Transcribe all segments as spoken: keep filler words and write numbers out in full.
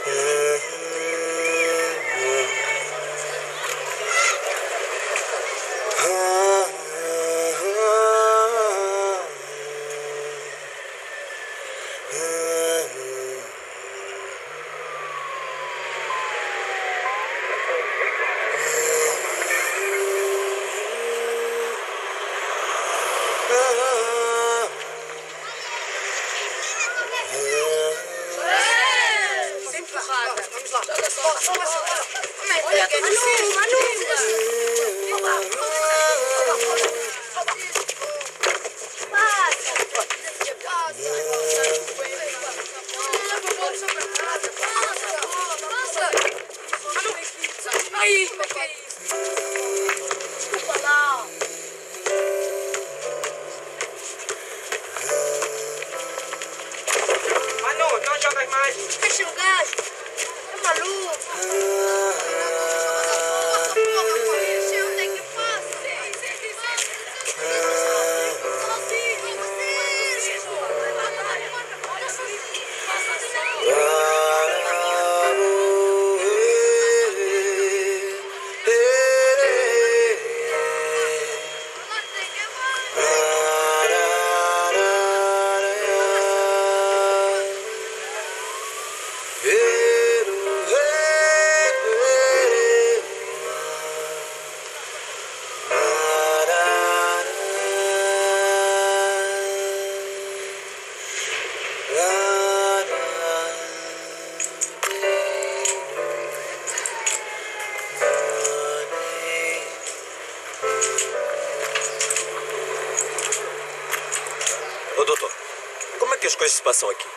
Ô, doutor, como é que as coisas se passam aqui?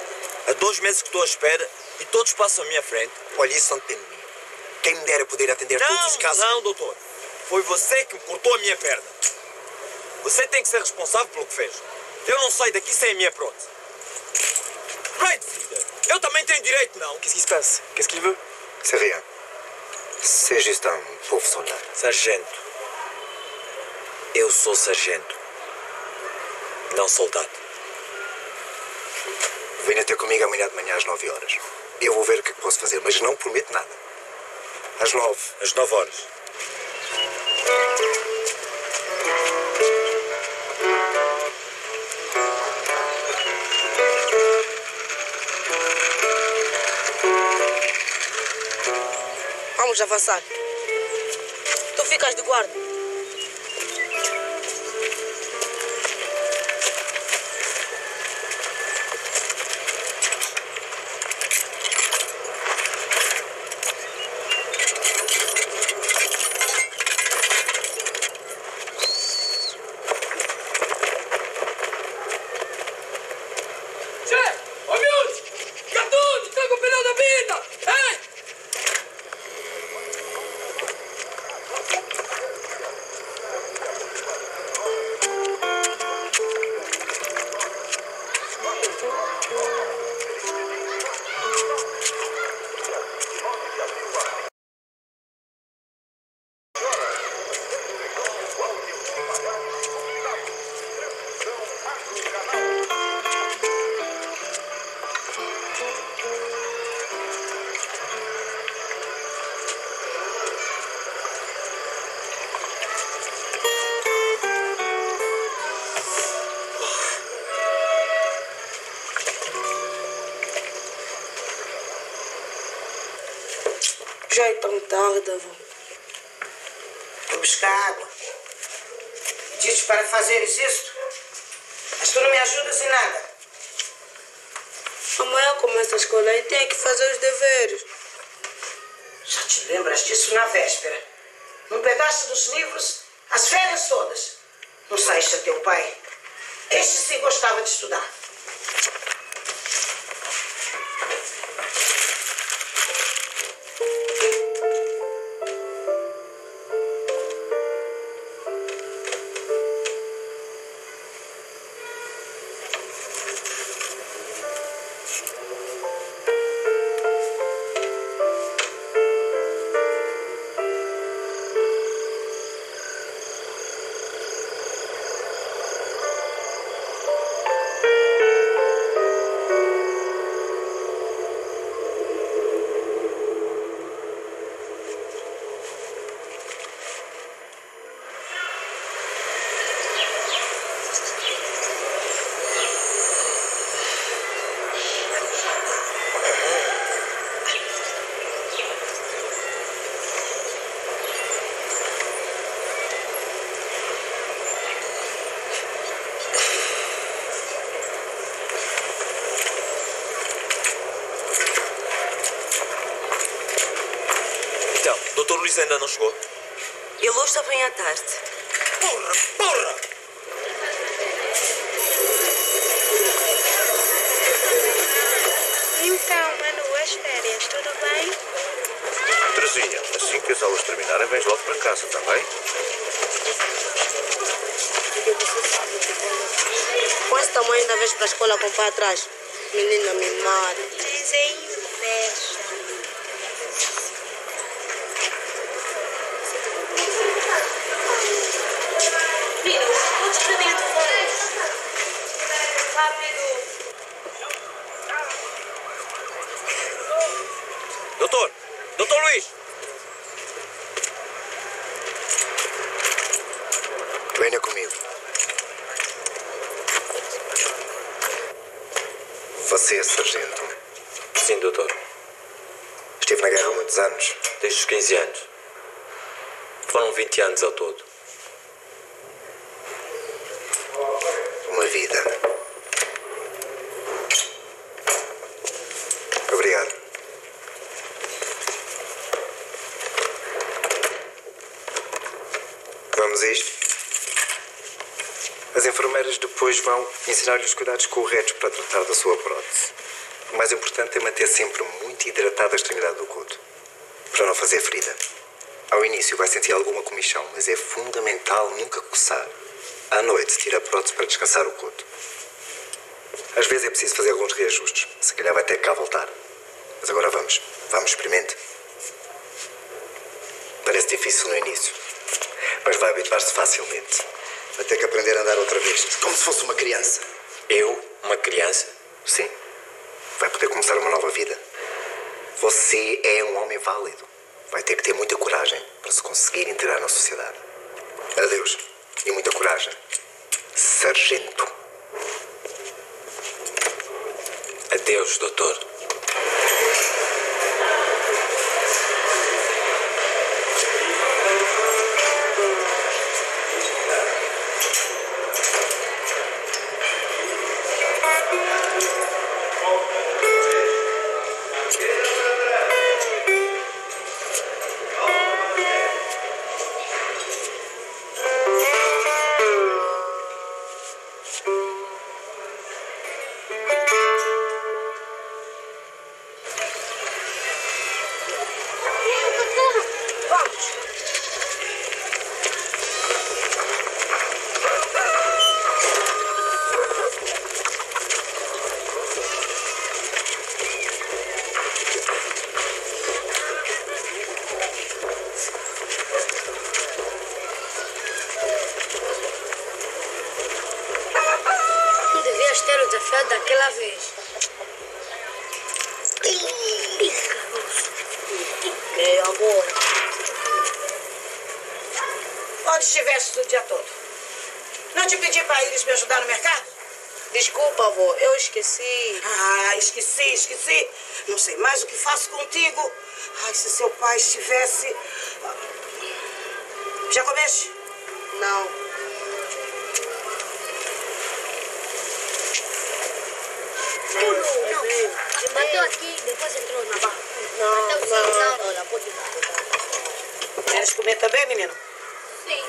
Há dois meses que estou à espera e todos passam à minha frente. Olha, isso não depende de mim. Quem me dera poder atender não, todos os casos... Não, doutor. Foi você que me cortou a minha perna. Você tem que ser responsável pelo que fez. Eu não saio daqui sem a minha prótese. Right, vida. Eu também tenho direito, não? Qu'est-ce qui se passe? Qu'est-ce qu'il veut? C'est rien. C'est juste un pauvre soldat. Sargento. Eu sou sargento. Não soldado. Venha ter comigo amanhã de manhã às nove horas. Eu vou ver o que é que posso fazer, mas não prometo nada. Às nove. Às nove horas. Vamos avançar. Tu ficas de guarda. Já é tão tarde, avô. Vou buscar água. Dizes para fazeres isto, mas tu não me ajudas em nada. Amanhã começa a escola e tem que fazer os deveres. Já te lembras disso na véspera? Não pegaste dos livros as férias todas. Não saíste a teu pai. Este sim gostava de estudar. doutor Luís ainda não chegou? Ele hoje só vem à tarde. Porra, porra! Então, Manu, as férias, tudo bem? Terezinha, assim que as aulas terminarem, vens logo para casa, está bem? Com esse tamanho ainda vez para a escola com o pai atrás. Menina mimada. Mas é inveja. Filho, vou te escrever de fora. Rápido. Doutor! Doutor Luís! Venha comigo. Você é sargento. Sim, doutor. Estive na guerra há muitos anos. Desde os quinze anos. Foram vinte anos ao todo. Uma vida. Obrigado. Vamos a isto? As enfermeiras depois vão ensinar-lhe os cuidados corretos para tratar da sua prótese. O mais importante é manter sempre muito hidratada a extremidade do coto, para não fazer ferida. Ao início vai sentir alguma comichão, mas é fundamental nunca coçar. À noite, tira a prótese para descansar o coto. Às vezes é preciso fazer alguns reajustes. Se calhar vai ter que cá voltar. Mas agora vamos. Vamos, experimente. Parece difícil no início, mas vai habituar-se facilmente. Vai ter que aprender a andar outra vez, como se fosse uma criança. Eu? Uma criança? Sim. Vai poder começar uma nova vida. Você é um homem válido. Vai ter que ter muita coragem para se conseguir integrar na sociedade. Adeus. E muita coragem. Sargento. Adeus, doutor. Ter o desafio daquela vez. E agora? Onde estiveste o dia todo? Não te pedi para eles me ajudar no mercado? Desculpa, avó, eu esqueci. Ah, esqueci, esqueci. Não sei mais o que faço contigo. Ai, se seu pai estivesse... Já comeste? Não. Não, não. Ele bateu aqui, depois entrou na barra. Não, Bateu não, sim, não. não. Olha, pode dar. Queres comer também, menino? Sim.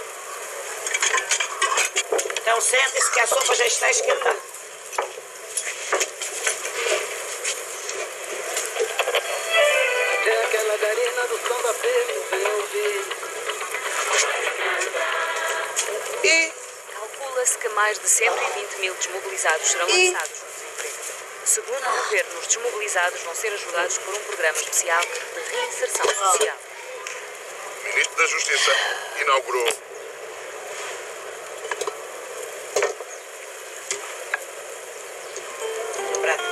Então senta-se que a sopa já está esquentada. Até aquela garena do samba veio, E? Calcula-se que mais de cento e vinte mil desmobilizados serão E? lançados no desemprego. Segundo o governo, os desmobilizados vão ser ajudados por um programa especial de reinserção social. O Ministro da Justiça inaugurou Prato.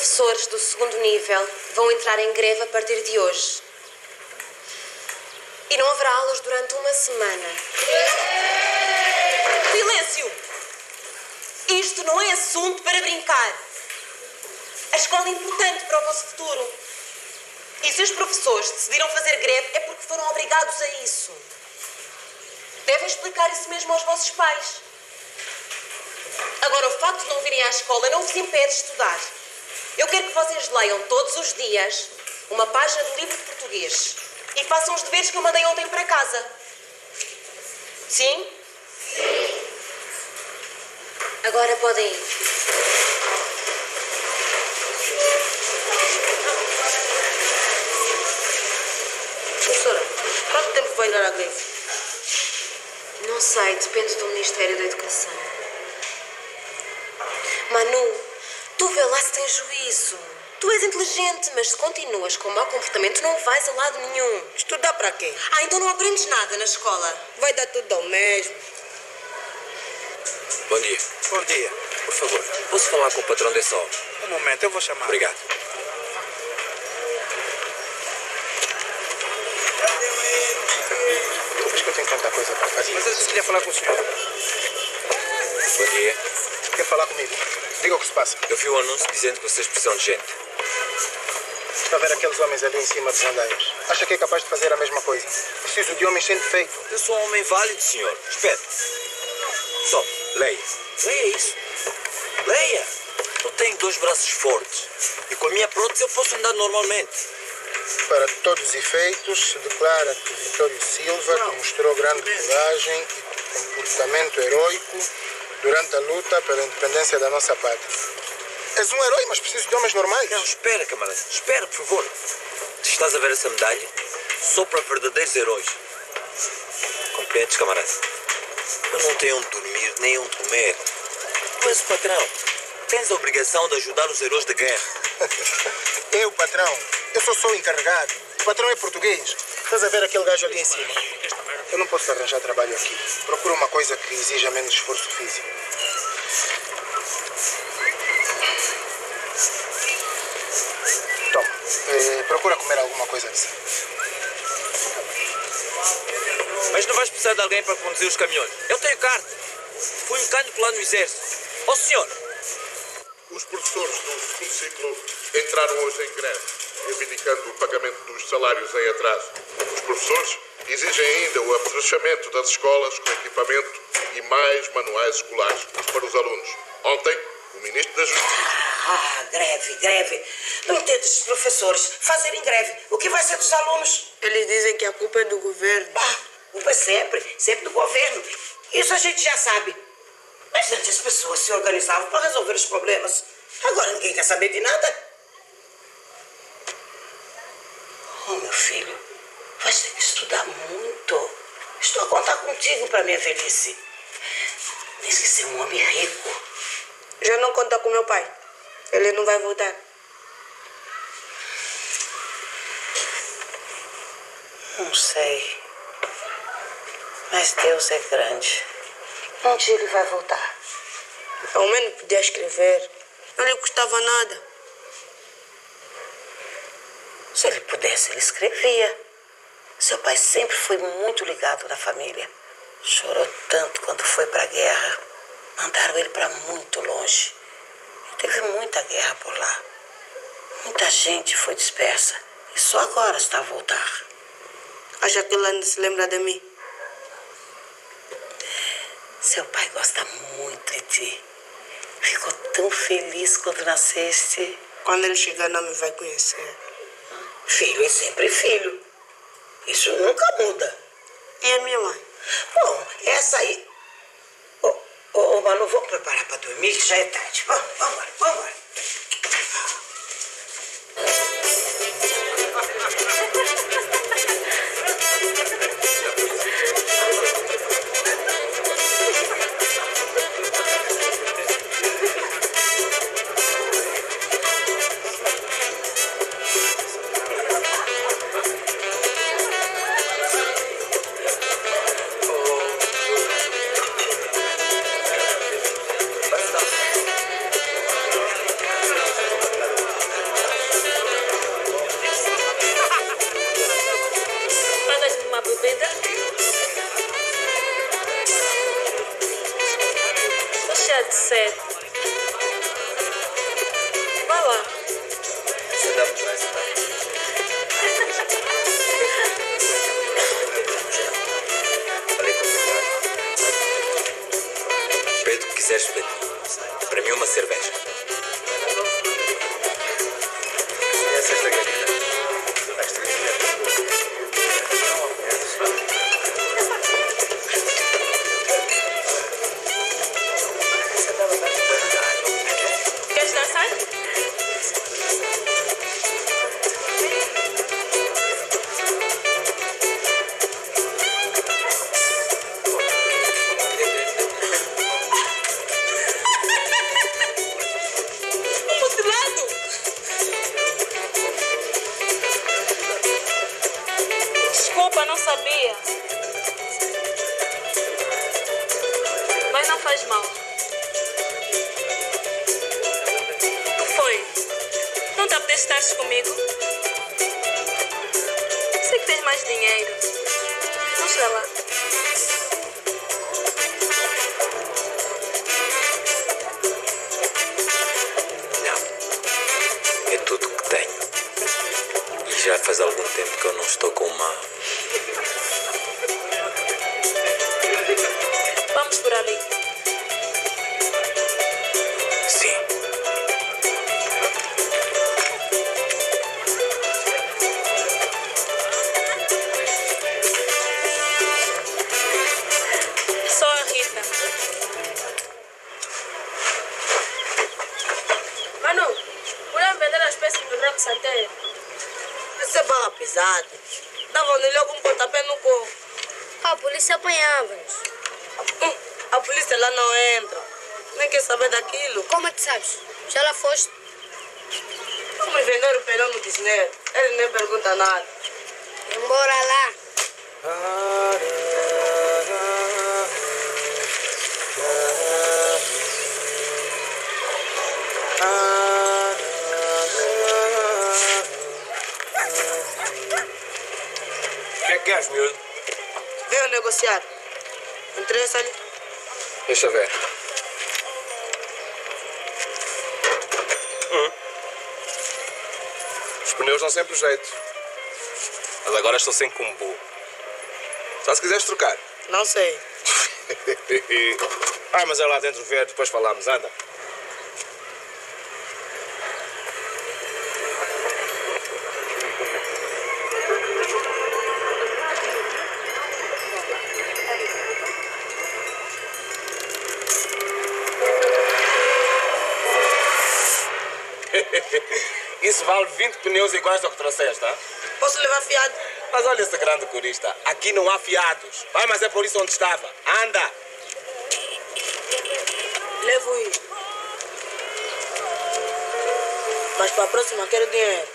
professores do segundo nível vão entrar em greve a partir de hoje. E não haverá aulas durante uma semana. Silêncio! Isto não é assunto para brincar. A escola é importante para o vosso futuro. E se os professores decidiram fazer greve é porque foram obrigados a isso. Devem explicar isso mesmo aos vossos pais. Agora, o facto de não virem à escola não vos impede de estudar. Eu quero que vocês leiam todos os dias uma página do livro de português e façam os deveres que eu mandei ontem para casa. Sim? Sim. Agora podem ir. Professora, quanto tempo vai durar a greve? Não sei, depende do Ministério da Educação. Manu, tu vê lá se tens juízo. Tu és inteligente, mas se continuas com mau comportamento não vais a lado nenhum. Estudar para quê? Ah, então não aprendes nada na escola. Vai dar tudo ao mesmo. Bom dia. Bom dia. Por favor, posso falar com o patrão dessa obra? Um momento, eu vou chamar. Obrigado. Acho que eu tenho tanta coisa para fazer. Mas eu queria falar com o senhor. Bom dia. Quer falar comigo? Diga o que se passa. Eu vi o anúncio dizendo que vocês precisam de gente. Está a ver aqueles homens ali em cima dos andaimes? Acha que é capaz de fazer a mesma coisa? Preciso de homens sem defeito. Eu sou um homem válido, senhor. Espere. Tome, leia. Leia isso. Leia. Eu tenho dois braços fortes. E com a minha prótese eu posso andar normalmente. Para todos os efeitos, se declara que Vitório Silva Não. demonstrou grande coragem e comportamento heróico durante a luta pela independência da nossa pátria. És um herói, mas preciso de homens normais. Não, espera, camarada. Espera, por favor. Estás a ver essa medalha? Só para verdadeiros heróis. Compreendes, camarada? Eu não tenho onde dormir, nem onde comer. Tu és o patrão. Tens a obrigação de ajudar os heróis da guerra. Eu, patrão, eu sou só o encarregado. O patrão é português. Estás a ver aquele gajo ali em cima? Eu não posso arranjar trabalho aqui. Procura uma coisa que exija menos esforço físico. Toma, eh, procura comer alguma coisa assim. Mas não vais precisar de alguém para conduzir os caminhões. Eu tenho carta. Fui mecânico lá no exército. Ó, oh, senhor. Os professores do segundo ciclo entraram hoje em greve, reivindicando o pagamento dos salários em atraso. Os professores exigem ainda o aproveitamento das escolas com equipamento e mais manuais escolares para os alunos. Ontem, o Ministro da Justiça... Ah, greve, greve. Não entendo esses professores fazerem greve. O que vai ser dos alunos? Eles dizem que a culpa é do governo. Ah, a culpa é sempre, sempre do governo. Isso a gente já sabe. Mas antes as pessoas se organizavam para resolver os problemas. Agora ninguém quer saber de nada. Oh, meu filho, vai ter que estudar muito. Estou a contar contigo para minha velhice. Tens que ser um homem rico. Já não conta com meu pai. Ele não vai voltar. Não sei. Mas Deus é grande. Um dia ele vai voltar. Ao menos podia escrever. Não lhe custava nada. Se ele pudesse, ele escrevia. Seu pai sempre foi muito ligado na família. Chorou tanto quando foi para a guerra. Mandaram ele para muito longe. E teve muita guerra por lá. Muita gente foi dispersa. E só agora está a voltar. Acha que ele ainda se lembra de mim? Seu pai gosta muito de ti. Ficou tão feliz quando nasceste. Quando ele chegar, não me vai conhecer. Filho é sempre filho. Isso nunca muda. E a minha mãe? Bom, essa aí... Ô, oh, oh, Manu, vamos preparar para dormir, que já é tarde. Vamos, vamos embora, vamos embora. Para mim, uma cerveja. Essa é esta garita. Queres dançar? Mutilado! Desculpa, não sabia. Mas não faz mal. O que foi? Não te apetece estar comigo? Sei que tens mais dinheiro. Mostra lá. Não. É tudo que tenho. E já faz algum tempo que eu não estou com uma... Vamos por ali. Sim. Sou a Rita. Manu, podemos vender as peças do Rock Santeiro? Isso é barra pesada. Dava-lhe logo um pontapé no corpo. A polícia apanhava-nos. Hum, a polícia lá não entra. Nem quer saber daquilo. Como é que sabes? Já lá foste? Vamos vender o pelão no Disney. Ele nem pergunta nada. Embora lá. O que é que queres, miúdo? Veio negociar. Interessa-lhe? Deixa ver. Hum. Os pneus dão sempre jeito. Mas agora estou sem combo. Só se quiseres trocar. Não sei. Ai, mas é lá dentro ver, depois falamos. Anda. Isso vale vinte pneus iguais ao que trouxeste, tá? Posso levar fiado? Mas olha esse grande corista. Aqui não há fiados. Vai, mas é por isso onde estava. Anda! Levo isso. Mas para a próxima quero dinheiro.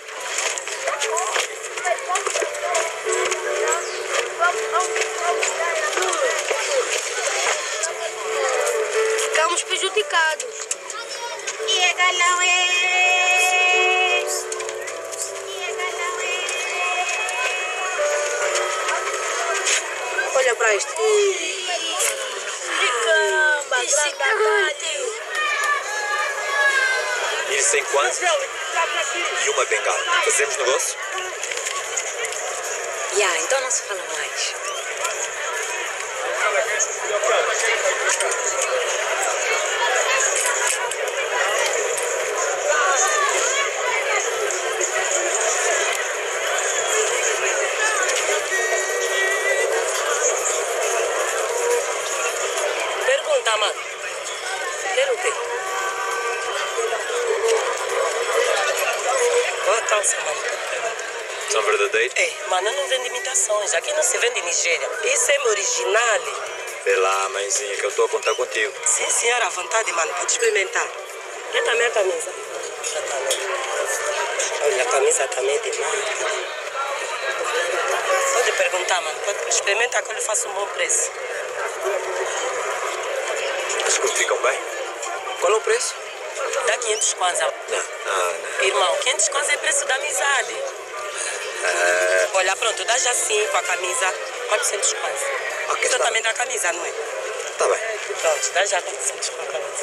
Ficamos prejudicados. E é galão, é... Olha para isto. Caramba, Gigante. Mil cem kwanzas e uma bengala. Fazemos negócio? Ya, então não se fala mais. Pergunta, mano. Quero o quê? Qual a calça, mano? São verdadeiros? É, mano, eu não vendo imitações. Aqui não se vende Nigéria. Isso é meu original. Vê lá, mãezinha, que eu estou a contar contigo. Sim, senhora, à vontade, mano. Pode experimentar. E também a camisa. Olha, a camisa também é demais. Pode perguntar, mano. Pode experimentar que eu lhe faço um bom preço. As coisas ficam bem? Qual é o preço? Dá quinhentos kwanza. Não, não, não. Irmão, quinhentos kwanza é preço da amizade. Ah, Olha, pronto, dá já assim com a camisa quatrocentos kwanza. ok, Isso tá também dá camisa, não é? tá bem. Pronto, dá já quatrocentos com a camisa.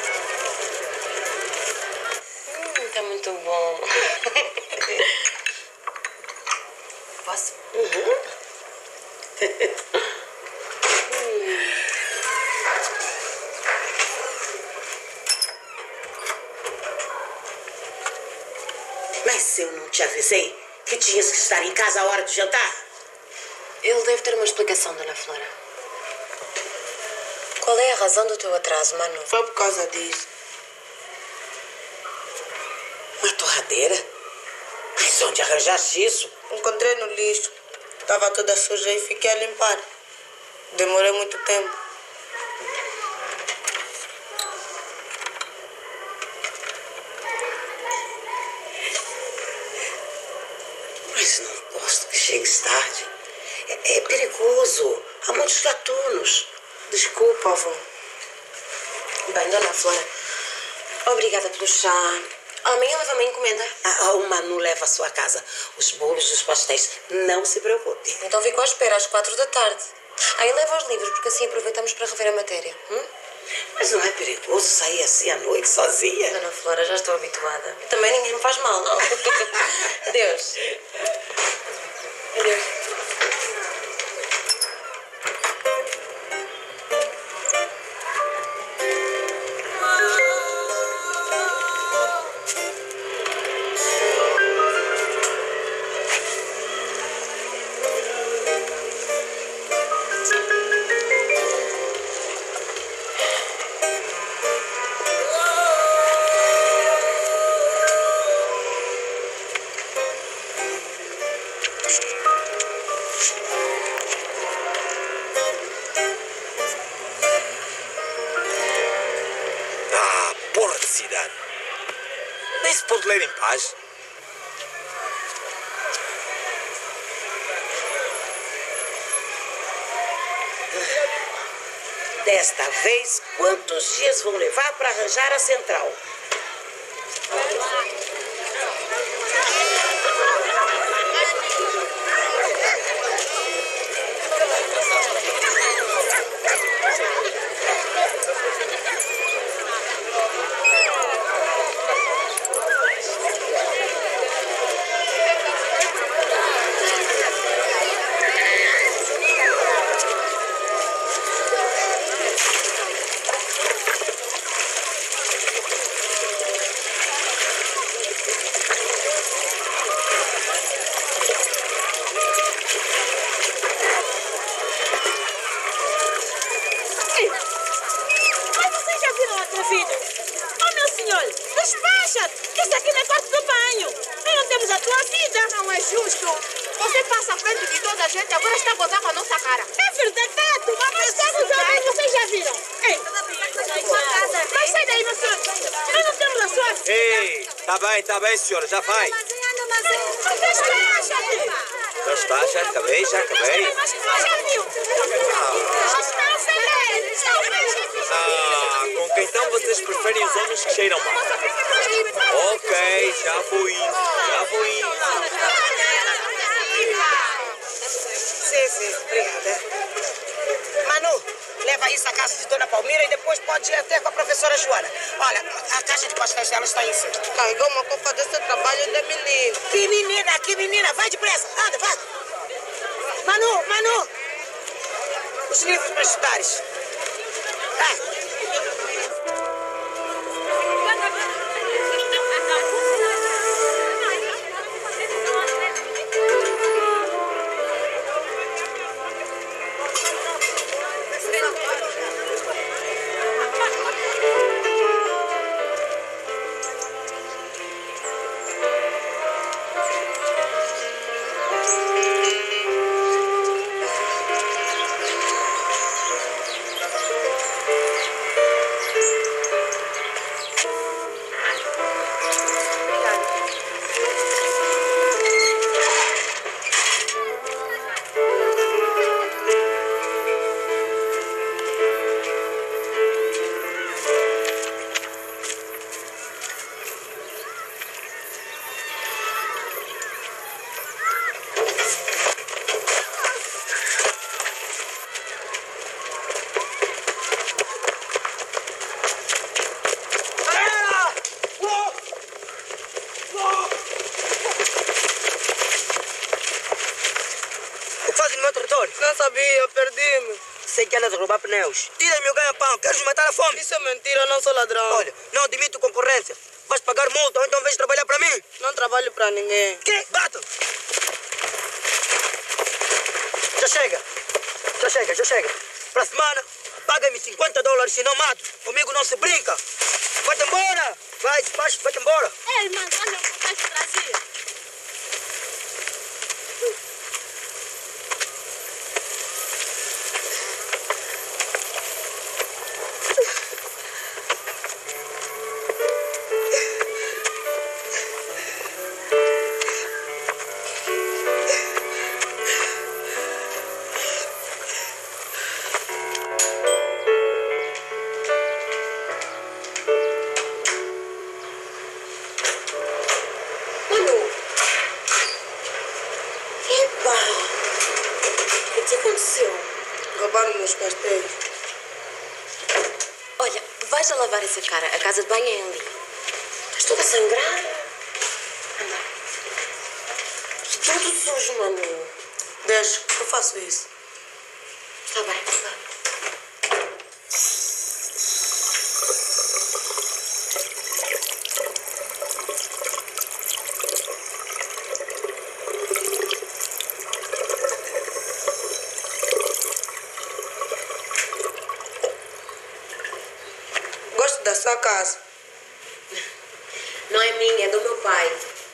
Hum, tá muito bom. Posso? Uhum. hum. Mas eu não te avisei que tinhas que estar em casa à hora do jantar? Ele deve ter uma explicação, Dona Flora. Qual é a razão do teu atraso, Manu? Foi por causa disso. Uma torradeira? Mas onde arranjaste isso? Encontrei no lixo. Estava toda suja e fiquei a limpar. Demorei muito tempo. Mas não gosto que chegues tarde. É, é perigoso. Há muitos gatunos. Desculpa, avó. Bem, Dona Flora, obrigada pelo chá. Amanhã leva uma encomenda. Ah, o Manu leva à sua casa os bolos e os pastéis. Não se preocupe. Então fico à espera às quatro da tarde. Aí leva os livros, porque assim aproveitamos para rever a matéria. Hum? Mas não é perigoso sair assim à noite sozinha? Dona Flora, já estou habituada. Também ninguém me faz mal, não? Adeus. Adeus. Nem se pode ler em paz. Desta vez, quantos dias vão levar para arranjar a central? Você passa à frente de toda a gente, agora está a gozar com a nossa cara. É verdade, mas estamos aí, vocês já viram? Ei, mas sai daí, meu senhor. Nós não temos a sorte. Ei, tá bem, tá bem, senhora, já vai. Já está, já acabei, já acabei. Ah, com quem então vocês preferem os homens que cheiram mal? Ok, já vou indo, já vou indo. Sim, sim, obrigada. Manu, leva isso à casa de Dona Palmira e depois pode ir até com a professora Joana. Olha, a caixa de pastéis dela está em cima. Carregou uma copa desse trabalho da menina. Que menina, que menina, vai depressa, anda, vai. Manu, Manu, os livros para estudares. Vai. Não sabia, perdi-me. Sei que andas a roubar pneus. Tira meu ganha-pão, queres matar a fome? Isso é mentira, eu não sou ladrão. Olha, não admito concorrência. vais pagar multa ou então vens trabalhar para mim. Não trabalho para ninguém. Que? Bate! Já chega. Já chega, já chega. Para a semana, paga-me cinquenta dólares, senão mato. Comigo não se brinca. Vai-te embora. Vai, despacho, vai-te embora. Ei, mano, olha o que estás trazendo. Roubaram meus pastéis. Olha, vais a lavar essa cara. A casa de banho é ali. Estás toda a sangrar. Anda. Está tudo sujo, mano. Deixa, eu faço isso. Está bem, está bem. Da sua casa. Não é minha, é do meu pai.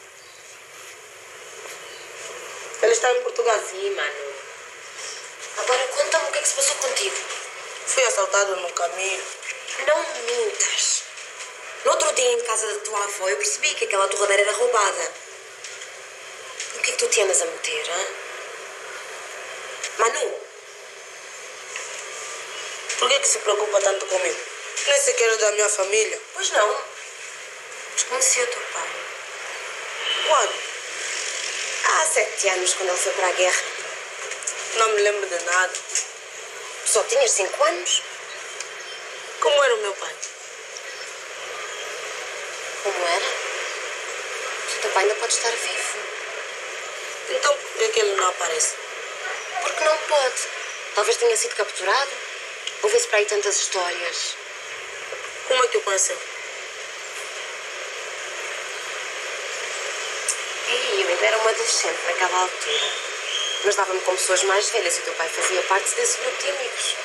Ele está em Portugal? Sim, mano. Agora conta-me o que é que se passou contigo. Fui assaltado no caminho. Não mintas. No outro dia, em casa da tua avó, eu percebi que aquela torradeira era roubada. O que é que tu te andas a meter, hã? Manu? Por que que se preocupa tanto comigo? Nem sequer é da minha família. Pois não. Mas conheci o teu pai. Quando? Há sete anos, quando ele foi para a guerra. Não me lembro de nada. Só tinhas cinco anos? Como era o meu pai? Como era? O teu pai ainda pode estar vivo. Então por que que ele não aparece? Porque não pode. Talvez tenha sido capturado. Ouve-se para aí tantas histórias. Como é que o conheceu? E eu ainda era uma adolescente naquela altura. Mas dava-me com pessoas mais velhas e o teu pai fazia parte desse grupo de amigos.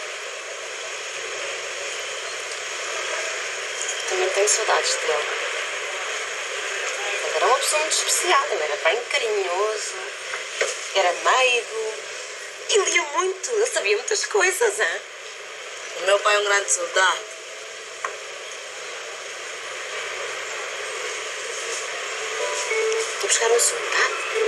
Também tenho saudades dele. Ele era uma pessoa muito especial. Ele era bem carinhoso. Era meigo. E lia muito. Ele sabia muitas coisas, hein? O meu pai é um grande soldado. Vou buscar um sumo, tá?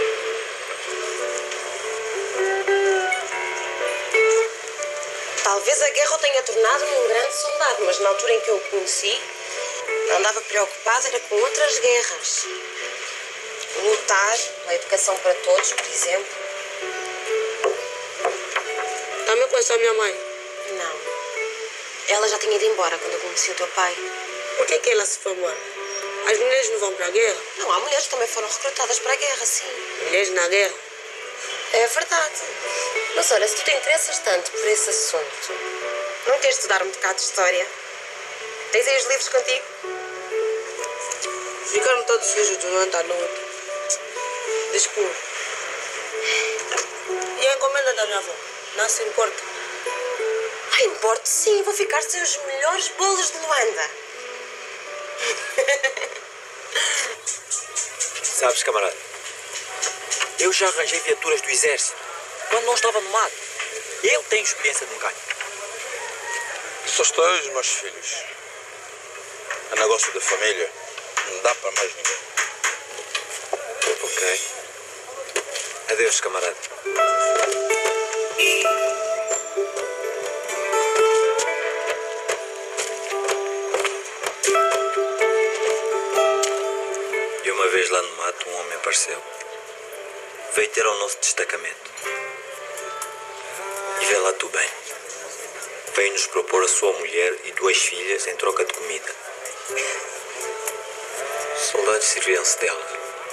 Talvez a guerra o tenha tornado um grande soldado, mas na altura em que eu o conheci, andava preocupado era com outras guerras. Lutar, a educação para todos, por exemplo. Também conheceu a minha mãe? Não. Ela já tinha ido embora quando eu conheci o teu pai. Por que que ela se foi embora? As mulheres não vão para a guerra? Não, há mulheres que também foram recrutadas para a guerra, sim. Mulheres na guerra? É verdade. Mas olha, se tu te interessas tanto por esse assunto, não queres estudar um bocado de história? Tens aí os livros contigo? Ficaram todos sujos durante a luta. Desculpa. E a encomenda da minha avó? Não se importa? Ah, importo sim. Vou ficar sem os melhores bolos de Luanda. Sabes, camarada, eu já arranjei viaturas do exército quando não estava no mato. Eu tenho experiência de mecânico. Só estou os meus filhos. É negócio de família. Não dá para mais ninguém. Ok. Adeus, camarada. E uma vez lá no mato, um homem apareceu. Veio ter ao nosso destacamento. E vê lá tu bem. Veio nos propor a sua mulher e duas filhas em troca de comida. Os soldados serviam-se dela.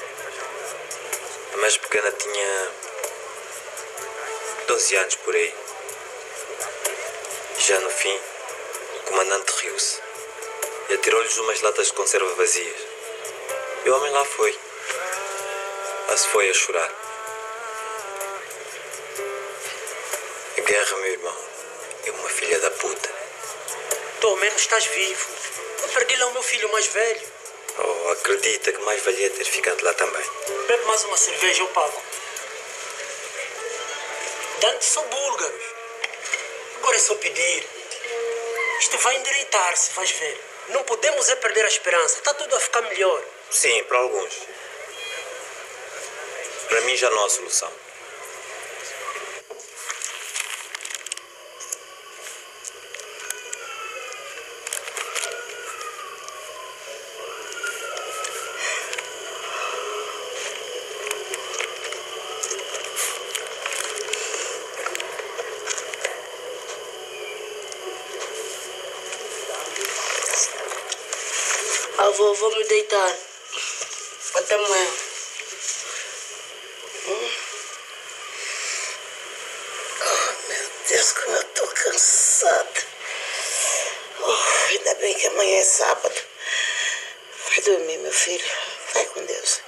A mais pequena tinha doze anos por aí. E já no fim, o comandante riu-se e atirou-lhes umas latas de conserva vazias. E o homem lá foi. Lá se foi a chorar. A guerra, meu irmão, é uma filha da puta. Tu ao menos estás vivo. Eu perdi lá o meu filho mais velho. Oh, acredita que mais valia ter ficado lá também. Bebe mais uma cerveja, eu pago. Dantes são búlgaros. Agora é só pedir. Isto vai endireitar-se, vais ver. Não podemos é perder a esperança. Está tudo a ficar melhor. Sim, para alguns. Para mim já não há solução. Avô, vou me deitar. Até amanhã. Hum? Oh, meu Deus, como eu tô cansada. Oh, ainda bem que amanhã é sábado. Vai dormir, meu filho. Vai com Deus.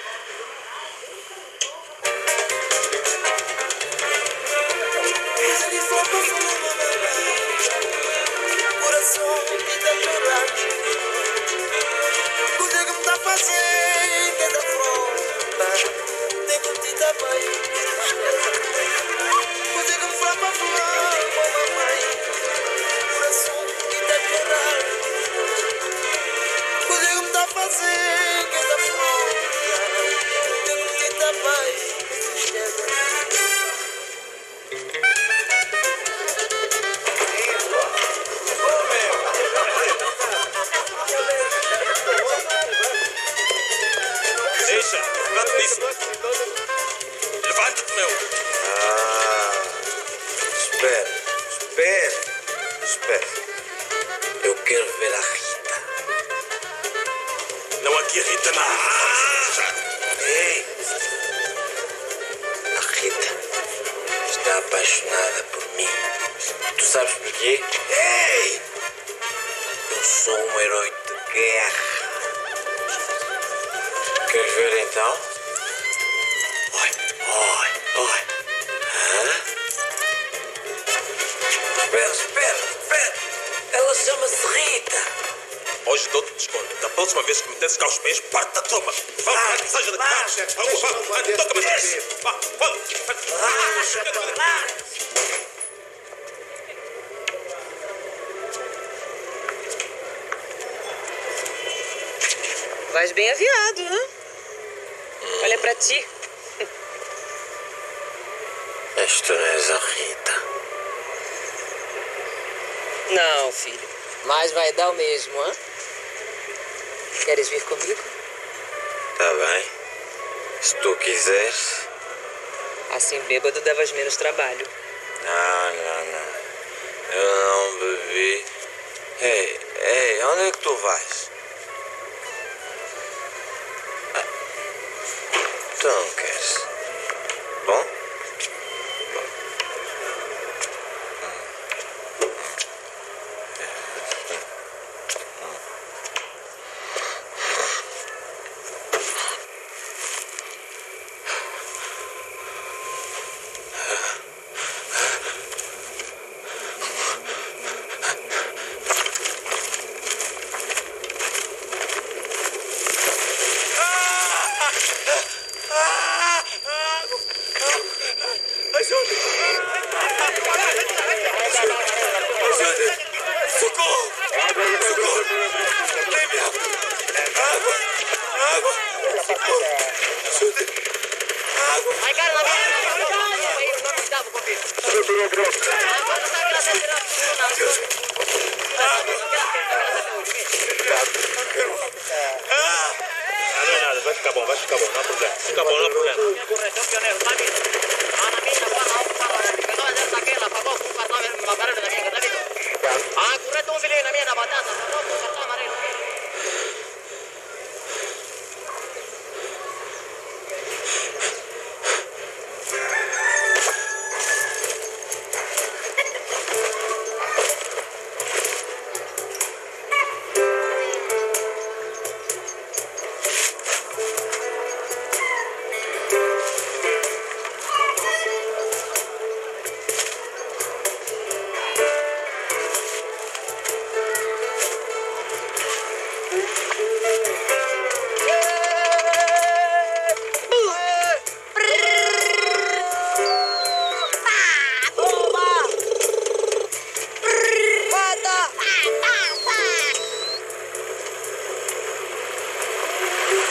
Deixa, levanta disso. Levanta-te, meu. Ah, espera, espera, espera. Eu quero ver a Rita. Não aqui a Rita, não. Ah! Ei! A Rita está apaixonada por mim. Tu sabes porquê? Ei! Eu sou um herói de guerra. Queres ver então? Oi, oi, oi. Hã? Espera, espera, espera. Ela chama-se Rita. Hoje dou-te desconto. Da próxima vez que metesse cá os pés, parte a toma. Vamos, que seja daqui. Vamos, vamos, vamos. Toca-me assim. Vamos, vamos. Relaxa, relaxa. Vais bem aviado, né? Olha pra ti. Esta não és a Rita. Não, filho. Mas vai dar o mesmo, hã? Queres vir comigo? Tá bem. Se tu quiseres. Assim bêbado davas menos trabalho. Não, não, não. Eu não bebi. Ei, ei, onde é que tu vais? Ah, tu não queres? Bom?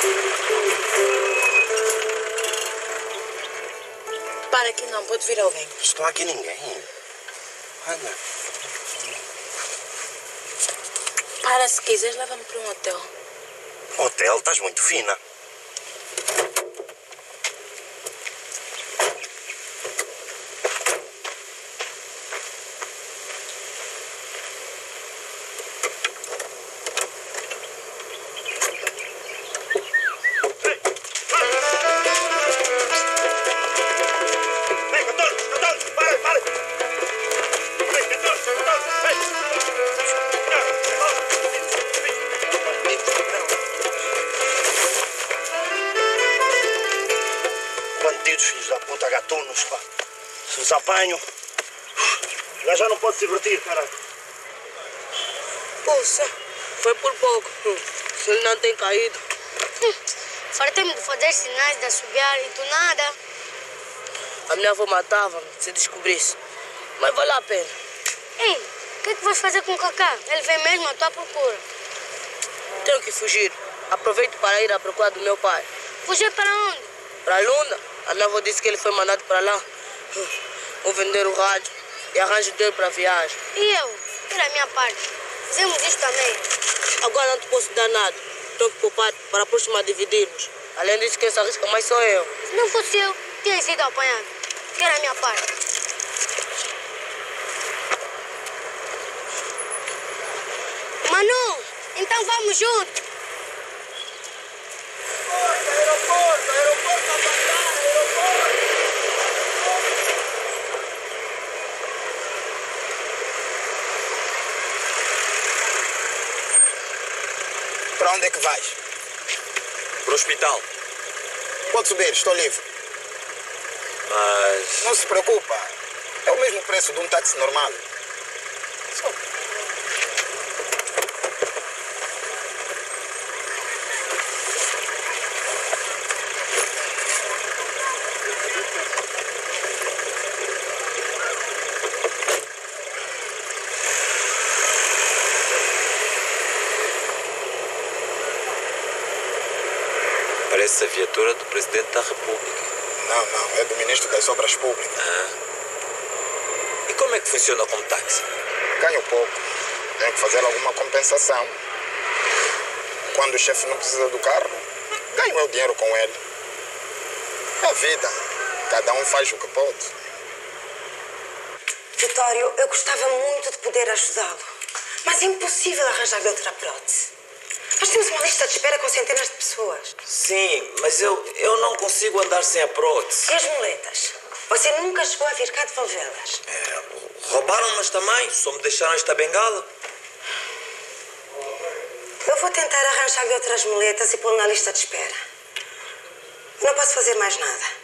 Para aqui não, pode vir alguém. Estou aqui ninguém. Anda. Para, se quiseres, leva-me para um hotel. Hotel? Estás muito fina. Bandidos, filhos da puta, gatunos, pá. Se os apanham, já já não pode se divertir, caralho. Poxa, foi por pouco. Se ele não tem caído. Hum, fartei-me de fazer sinais de assobiar e tu nada. A minha avó matava-me se descobrisse. Mas vale a pena. Ei, o que é que vais fazer com o Cacá? Ele vem mesmo à tua procura. Tenho que fugir. Aproveito para ir à procura do meu pai. Fugir para onde? Para Luna. A minha avó disse que ele foi mandado para lá. Vou vender o rádio e arranjo dinheiro para a viagem. E eu? Tira a minha parte. Fizemos isso também. Agora não te posso dar nada. Tenho que poupar para a próxima dividirmos. Além disso, quem se arrisca mais sou eu. Se não fosse eu, tinha sido apanhado. Quero a minha parte. Manu, então vamos juntos. Aeroporto, aeroporto, aeroporto. Para onde é que vais? Para o hospital. Pode subir, estou livre. Mas... Não se preocupa. É o mesmo preço de um táxi normal. Só. Parece a viatura do Presidente da República. Não, não. É do Ministro das Obras Públicas. Ah. E como é que funciona como táxi? Ganho pouco. Tenho que fazer alguma compensação. Quando o chefe não precisa do carro, ganho eu dinheiro com ele. É a vida. Cada um faz o que pode. Vitório, eu gostava muito de poder ajudá-lo. Mas é impossível arranjar-lhe outra prótese. Nós temos uma lista de espera com centenas de pessoas. Sim, mas eu, eu não consigo andar sem a prótese. E as muletas? Você nunca chegou a vir cá devolvê-las. É, roubaram-mas também, só me deixaram esta bengala. Eu vou tentar arranjar-lhe outras muletas e pô-lo na lista de espera. Não posso fazer mais nada.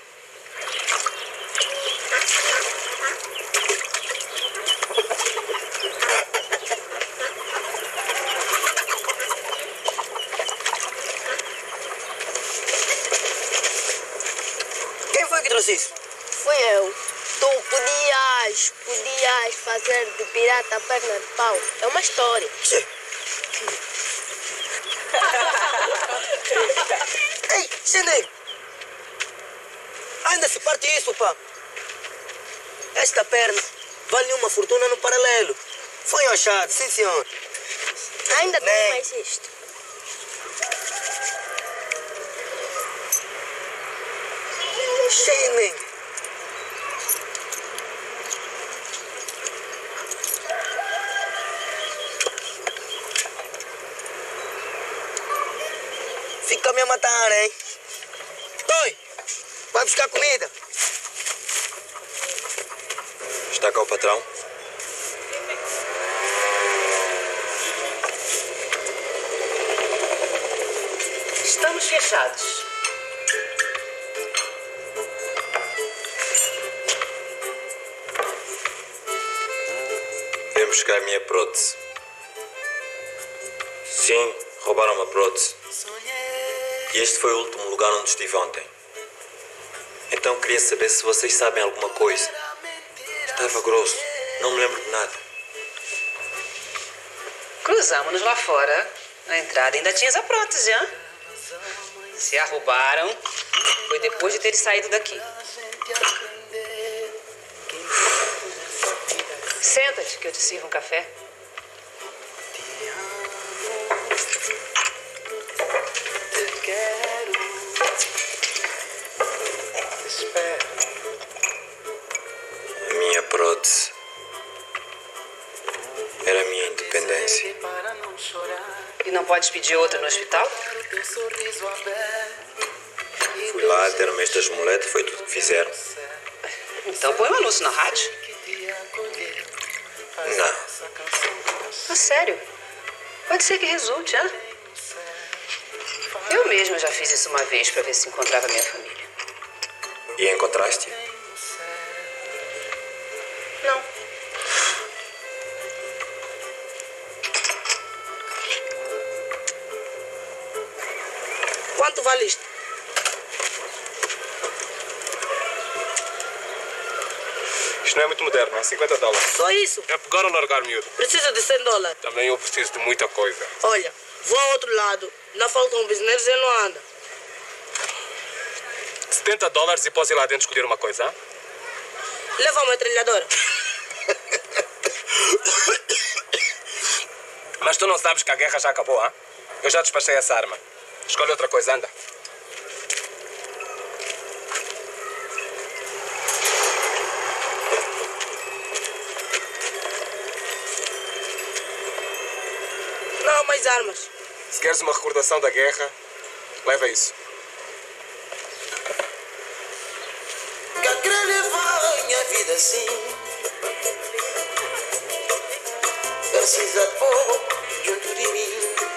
Quem foi que trouxe isso? Fui eu. Tu podias, podias fazer de pirata a perna de pau. É uma história. Ei, Xenei! Ainda se parte isso, pá. Esta perna vale uma fortuna no paralelo. Foi achado, sim, senhor. Ainda tem Nem. mais isto. Xenei! Fica me a matar, hein? Oi! Vai buscar comida. Está cá o patrão? Estamos fechados. Vem buscar a minha prótese. Sim, roubaram uma prótese. E este foi o último lugar onde estive ontem. Então queria saber se vocês sabem alguma coisa. Estava grosso, não me lembro de nada. Cruzamos-nos lá fora. Na entrada ainda tinhas a prótese, hein? Se a roubaram, foi depois de ter saído daqui. Senta-te que eu te sirvo um café. A minha prótese era a minha independência. E não podes pedir outra no hospital? Fui lá, deram-me estas muletas, foi tudo que fizeram. Então põe um anúncio na rádio. Não. Ah, sério? Pode ser que resulte, hein? Eu mesma já fiz isso uma vez para ver se encontrava minha família. E encontraste? Não. Quanto vale isto? Isto não é muito moderno, é cinquenta dólares. Só isso? É pegar ou largar, miúdo? Preciso de cem dólares. Também eu preciso de muita coisa. Olha, vou ao outro lado. Não falta um business e não anda. setenta dólares e posso ir lá dentro escolher uma coisa, hein? Leva uma metralhadora. Mas tu não sabes que a guerra já acabou, hein? Eu já despachei essa arma. Escolhe outra coisa, anda. Não, mais armas. Se queres uma recordação da guerra, leva isso. Que querer levar a minha vida assim. Precisa de pouco junto de mim.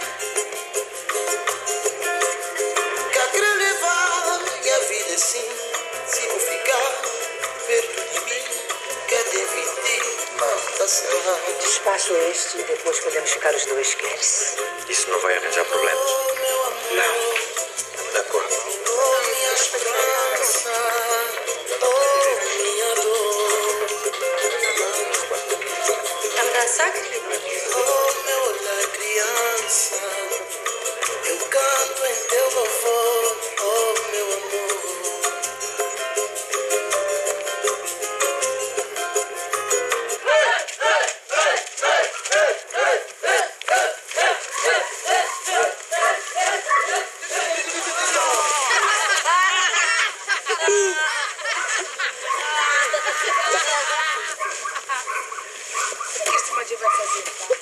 Que querer levar a minha vida assim. Se não ficar perto de mim, que deve ter plantação. Despacho este e depois podemos ficar os dois, queres? Isso não vai arranjar problemas. Não. De acordo. Oh, minha esperança. Oh, minha dor. Abraçar, querido? Oh, meu olhar criança. Eu canto em teu louvor. Oh, meu amor. O que esse Madia vai fazer?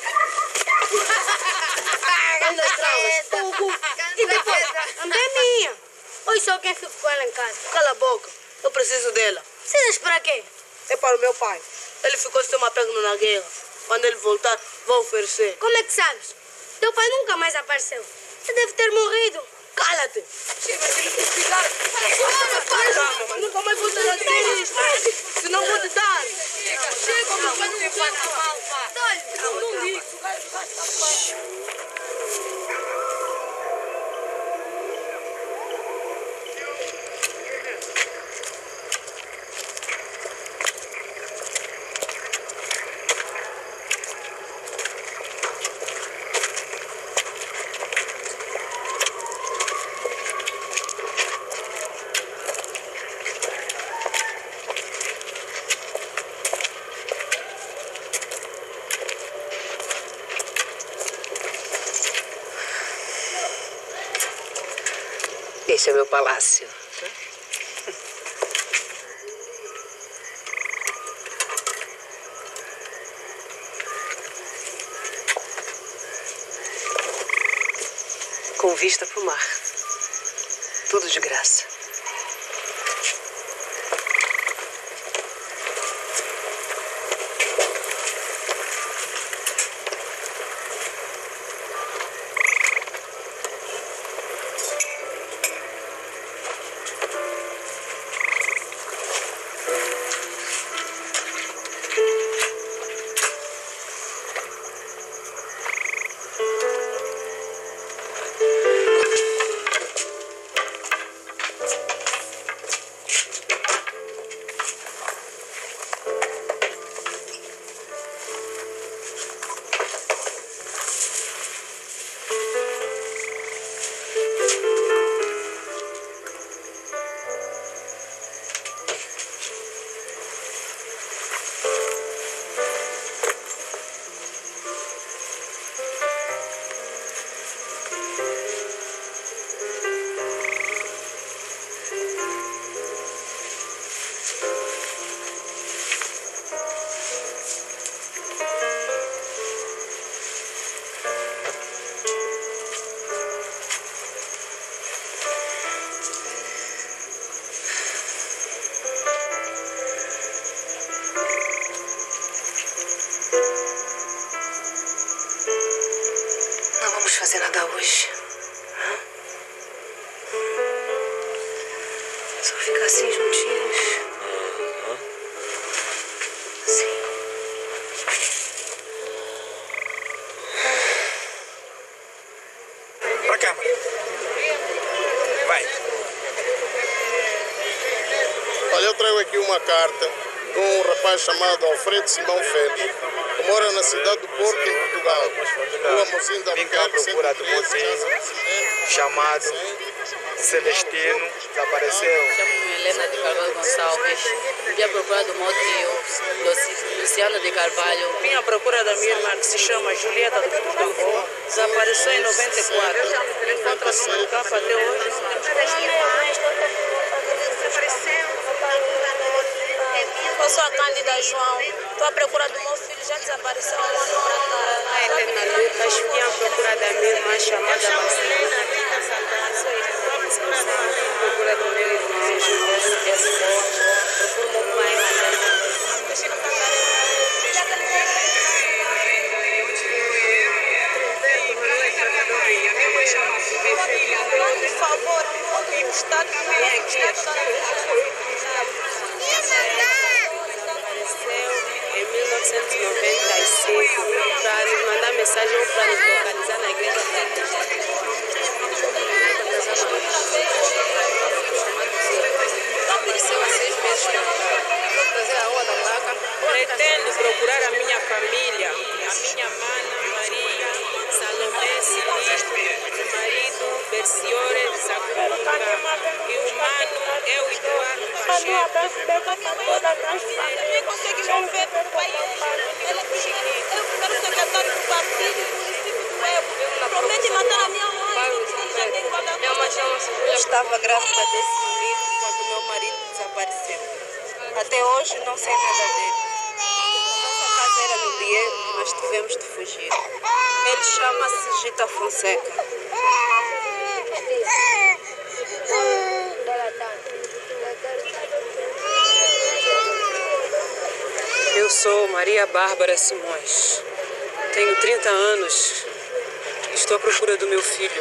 Aí nas travas. E depois, anda é minha. Ou só quem fica com ela em casa? Cala a boca. Eu preciso dela. Precisas para quê? É para o meu pai. Ele ficou sem uma perna na guerra. Quando ele voltar, vou oferecer. Como é que sabes? Teu pai nunca mais apareceu. Você deve ter morrido. Cala-te! Chega de me explicar. Calma, mas nunca mais vou ter assim. Senão vou te dar. Chega, chega, meu pai não me faz mal, pá. Não, não ligo. O gajo está Este é o meu palácio. Com vista para o mar. Tudo de graça. assim juntinhos. Uhum. Sim. Pra cá, mano. Vai. Olha, eu trago aqui uma carta de um rapaz chamado Alfredo Simão Félix, que mora na cidade do Porto, em Portugal. Rua Mozinho da Vim cá à procura do mocinho chamado Celestino, desapareceu. Chamo-me Helena de Carvalho Gonçalves. Vim à procura do meu tio, Luciano de Carvalho. Vim à procura da minha irmã, que se chama Julieta de Portugal. Desapareceu em noventa e quatro. Encontra-se no campo até hoje. Eu sou a Cândida João. Estou à procura do meu filho, já desapareceu há um ano para cá. A Helena Lucas, vim à procura da minha irmã chamada Marcelina. Procura do meu irmão, José Escola. Procuro meu pai, Por favor, pode emprestar em mil novecentos e noventa e cinco, para nos mandar mensagem ou para nos localizar na igreja apareceu há seis meses. Pretendo procurar a minha família, a minha mana Maria, Salomé Ciri, o marido Berciore Zacurunga e o mano é o Eduardo Ninguém consegue mover para o país. Ela é chiquita. Eu quero secretário do partido do município do Ebo. Promete matar a minha mãe. Minha mãe chama-se Júlia. Estava grávida desse menino quando meu marido desapareceu. Até hoje não sei nada dele. Nossa casa era no Lier, mas tivemos de fugir. Ele chama-se Gita Fonseca. Eu sou Maria Bárbara Simões. Tenho trinta anos. Estou à procura do meu filho.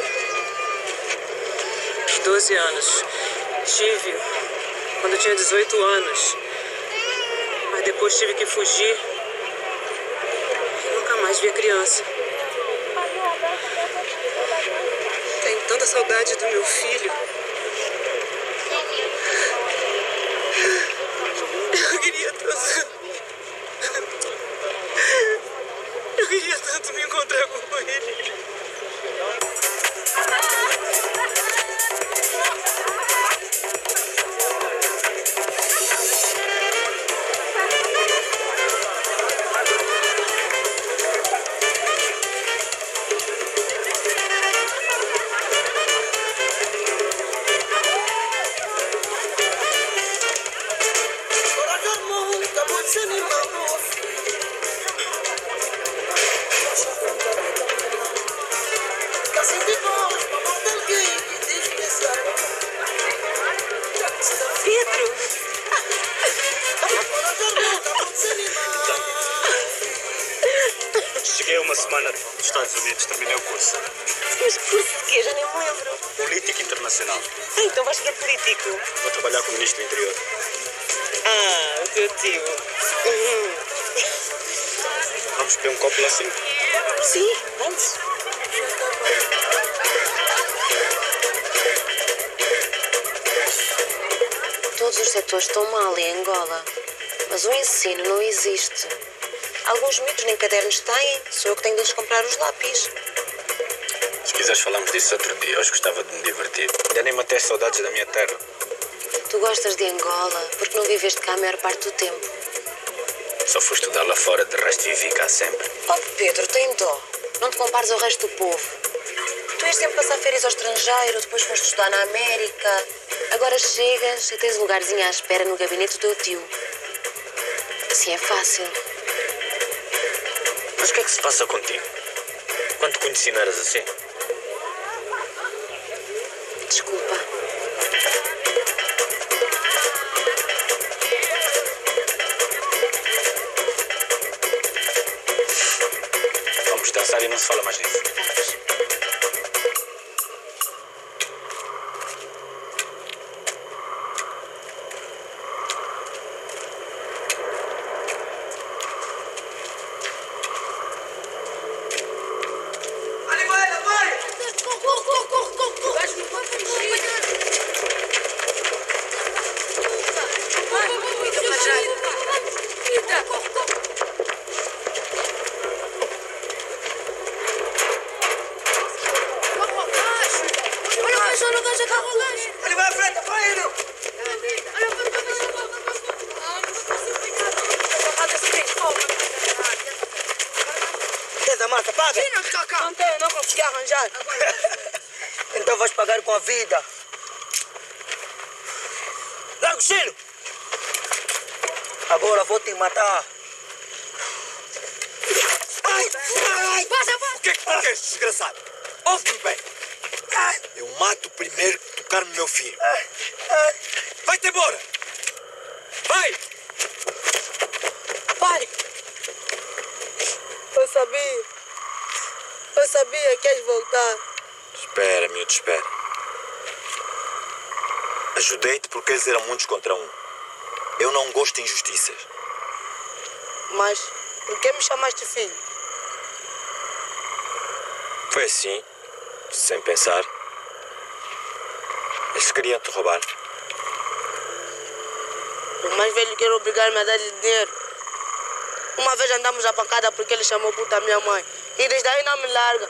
doze anos. Tive quando tinha dezoito anos. Mas depois tive que fugir. E nunca mais vi a criança. Tenho tanta saudade do meu filho. Eu queria tanto... Eu queria tanto me encontrar com ele. Pedro! Cheguei uma semana dos Estados Unidos, terminei o curso. Mas curso de quê? Já nem me lembro. Política internacional. Ah, então vais ser político. Vou trabalhar como ministro do interior. Ah, o teu tio. Uhum. Vamos beber um copo lá assim? Sim, vamos. Todos os setores estão mal em Angola, mas o ensino não existe. Alguns miúdos nem cadernos têm, sou eu que tenho de lhes comprar os lápis. Se quiseres falamos disso outro dia, hoje gostava de me divertir. Ainda nem matei as saudades da minha terra. Tu gostas de Angola porque não viveste cá a maior parte do tempo. Só fui estudar lá fora, de resto vivi cá sempre. Oh Pedro, tem dó. Não te compares ao resto do povo. Tu ias sempre passar férias ao estrangeiro, depois foste estudar na América. Agora chegas e tens um lugarzinho à espera no gabinete do teu tio. Assim é fácil. Mas o que é que se passa contigo? Quando te conheci não eras assim? Desculpa. Vamos dançar e não se fala mais disso. Deixa o gajo cá o gajo. Ele vai à frente, vai, ele. Tens a massa, paga? Sim, não está cá. Não tenho, não consegui arranjar. Então vais pagar com a vida. Lagostinho! Agora vou te matar. Ai, ai! Passa, passa! O que é que tu queres, desgraçado? Ouve-me bem. Eu mato primeiro que tocar no meu filho. Vai-te embora! Vai! Pare! Eu sabia. Eu sabia que ias voltar. Espera, miúdo, espera. Ajudei-te porque eles eram muitos contra um. Eu não gosto de injustiças. Mas por que me chamaste filho? Foi assim, sem pensar. Eles queriam te roubar. O mais velho quer obrigar-me a dar-lhe dinheiro. Uma vez andamos a pancada porque ele chamou puta a minha mãe. E desde aí não me larga.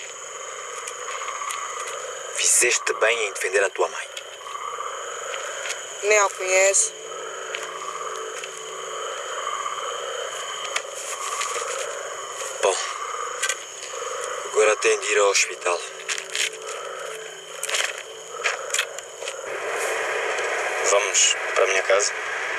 Fizeste bem em defender a tua mãe. Nem a conheço. Bom, agora tenho de ir ao hospital. Vamos para a minha casa?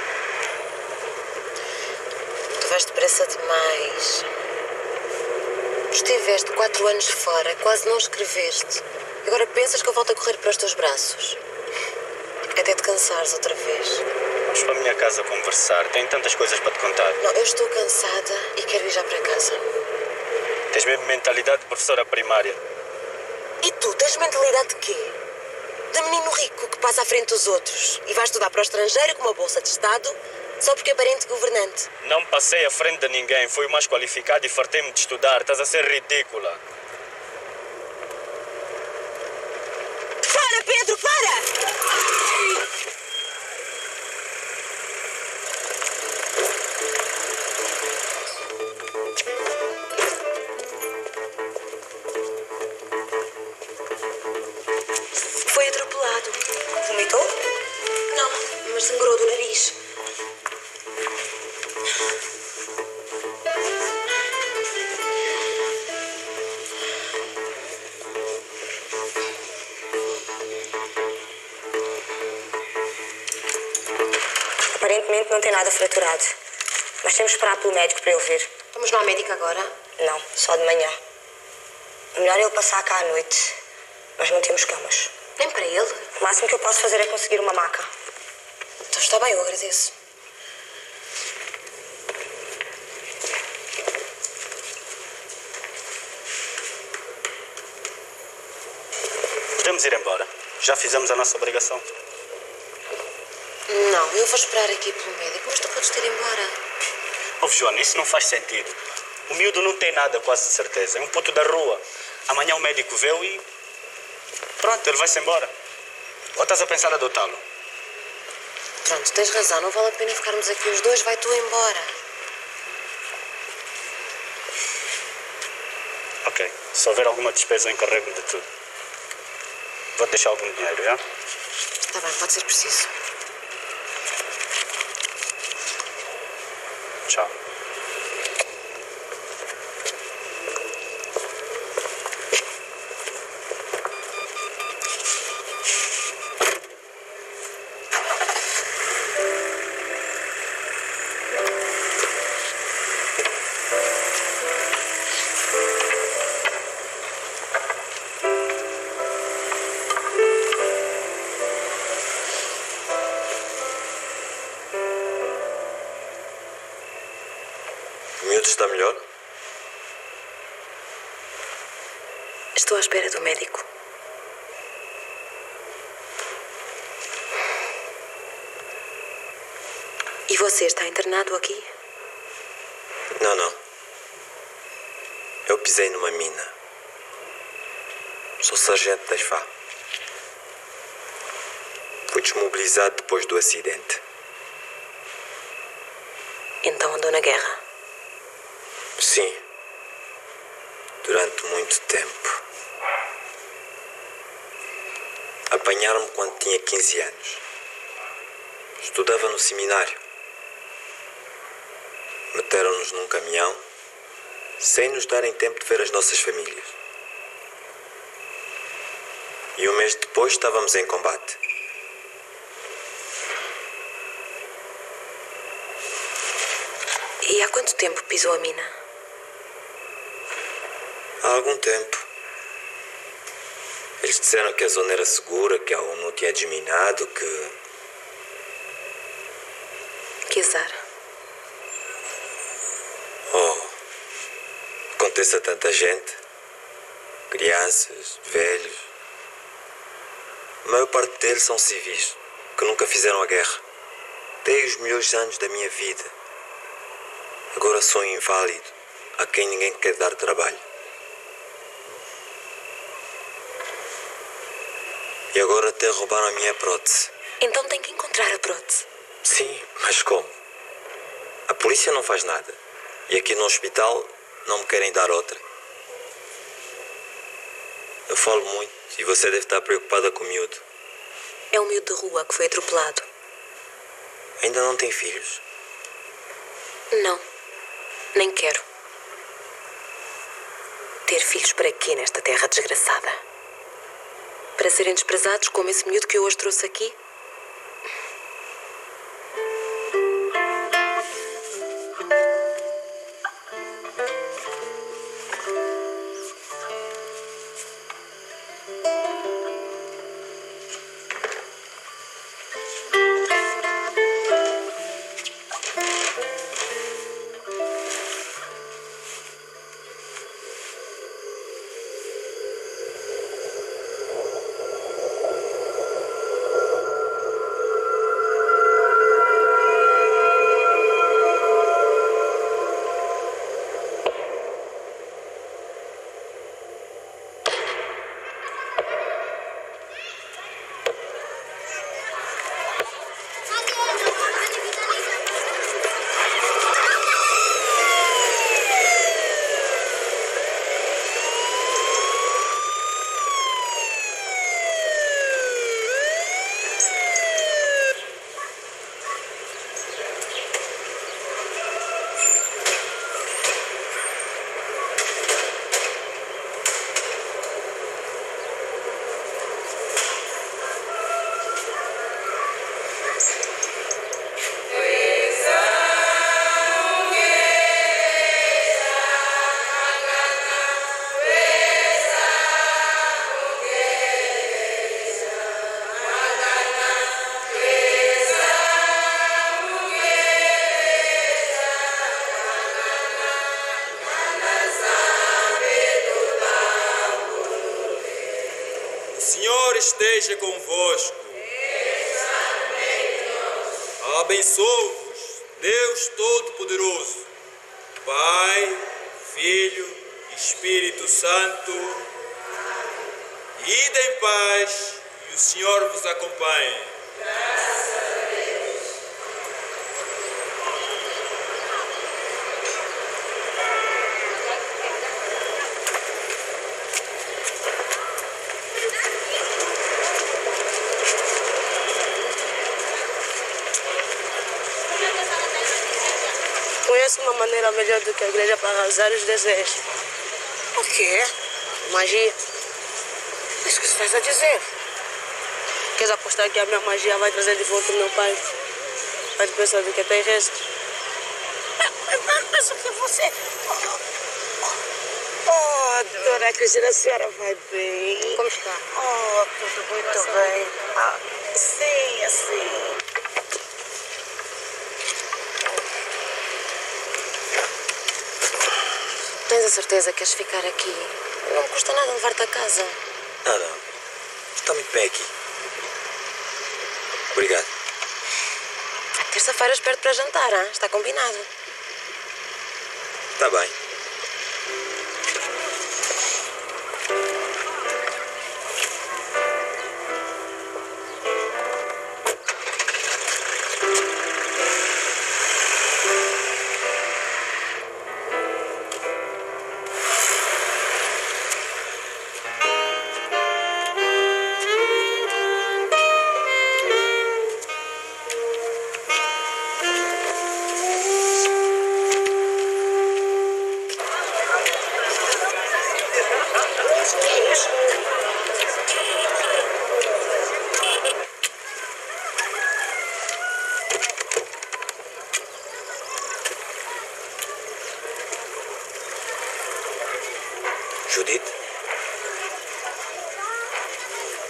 Tu vais depressa demais. Estiveste quatro anos fora, quase não escreveste. Agora pensas que eu volto a correr para os teus braços. Até te cansares outra vez. Vamos para a minha casa conversar. Tenho tantas coisas para te contar. Não, eu estou cansada e quero ir já para casa. Tens mesmo mentalidade de professora primária. E tu, tens mentalidade de quê? De menino rico que passa à frente dos outros e vai estudar para o estrangeiro com uma bolsa de Estado só porque é parente de governante. Não passei à frente de ninguém. Fui o mais qualificado e fartei-me de estudar. Estás a ser ridícula. Para, Pedro, para! Foi atropelado. Vomitou? Não, mas sangrou do nariz. Aparentemente não tem nada fraturado. Mas temos que esperar pelo médico para ele ver. Vamos lá ao médico agora? Não, só de manhã. O melhor é ele passar cá à noite. Nós não temos camas. Nem para ele? O máximo que eu posso fazer é conseguir uma maca. Então está bem, eu agradeço. Podemos ir embora. Já fizemos a nossa obrigação. Não, eu vou esperar aqui pelo médico, mas tu podes ter embora. Oh, Joana, isso não faz sentido. O miúdo não tem nada, quase de certeza. É um puto da rua. Amanhã o médico veio e... Pronto, ele vai-se embora. Ou estás a pensar adotá-lo? Pronto, tens razão, não vale a pena ficarmos aqui os dois, vai tu embora. Ok, se houver alguma despesa, eu encarrego-me de tudo. Vou-te deixar algum dinheiro, já? Está bem, pode ser preciso. Tchau. O miúdo está melhor? Estou à espera do médico. E você está internado aqui? Não, não. Eu pisei numa mina. Sou sargento da F A. Fui desmobilizado depois do acidente. Então andou na guerra? Sim. Durante muito tempo. Apanharam-me quando tinha quinze anos. Estudava no seminário. Meteram-nos num caminhão sem nos darem tempo de ver as nossas famílias. E um mês depois estávamos em combate. E há quanto tempo pisou a mina? Há algum tempo. Eles disseram que a zona era segura, que a ONU tinha desminado, que... Que azar. Oh, acontece a tanta gente. Crianças, velhos. A maior parte deles são civis, que nunca fizeram a guerra. Dei os melhores anos da minha vida. Agora sou um inválido, a quem ninguém quer dar trabalho. E agora até roubaram a minha prótese. Então tem que encontrar a prótese. Sim, mas como? A polícia não faz nada. E aqui no hospital não me querem dar outra. Eu falo muito e você deve estar preocupada com o miúdo. É um miúdo de rua que foi atropelado. Ainda não tem filhos? Não, nem quero. Ter filhos para quê nesta terra desgraçada? Para serem desprezados como esse miúdo que eu hoje trouxe aqui? Esteja convosco. Abençoo-vos, Deus Todo-Poderoso, Pai, Filho, Espírito Santo. Ide em paz e o Senhor vos acompanhe. Graças a Deus. Conheço uma maneira melhor do que a igreja para realizar os desejos. O quê? Magia. Isso que você estás a dizer. Queres apostar que a minha magia vai trazer de volta o meu pai? Vai pensar do que tem resto. Mas o que você... Oh, dona Cristina, a senhora vai bem? Como está? Oh, tudo muito bem. Ah, sim, assim... Tens a certeza que queres ficar aqui? Não me custa nada levar-te a casa. Não, não. Está muito bem aqui. Obrigado. À terça-feira espero para jantar, hein? Está combinado. Está bem.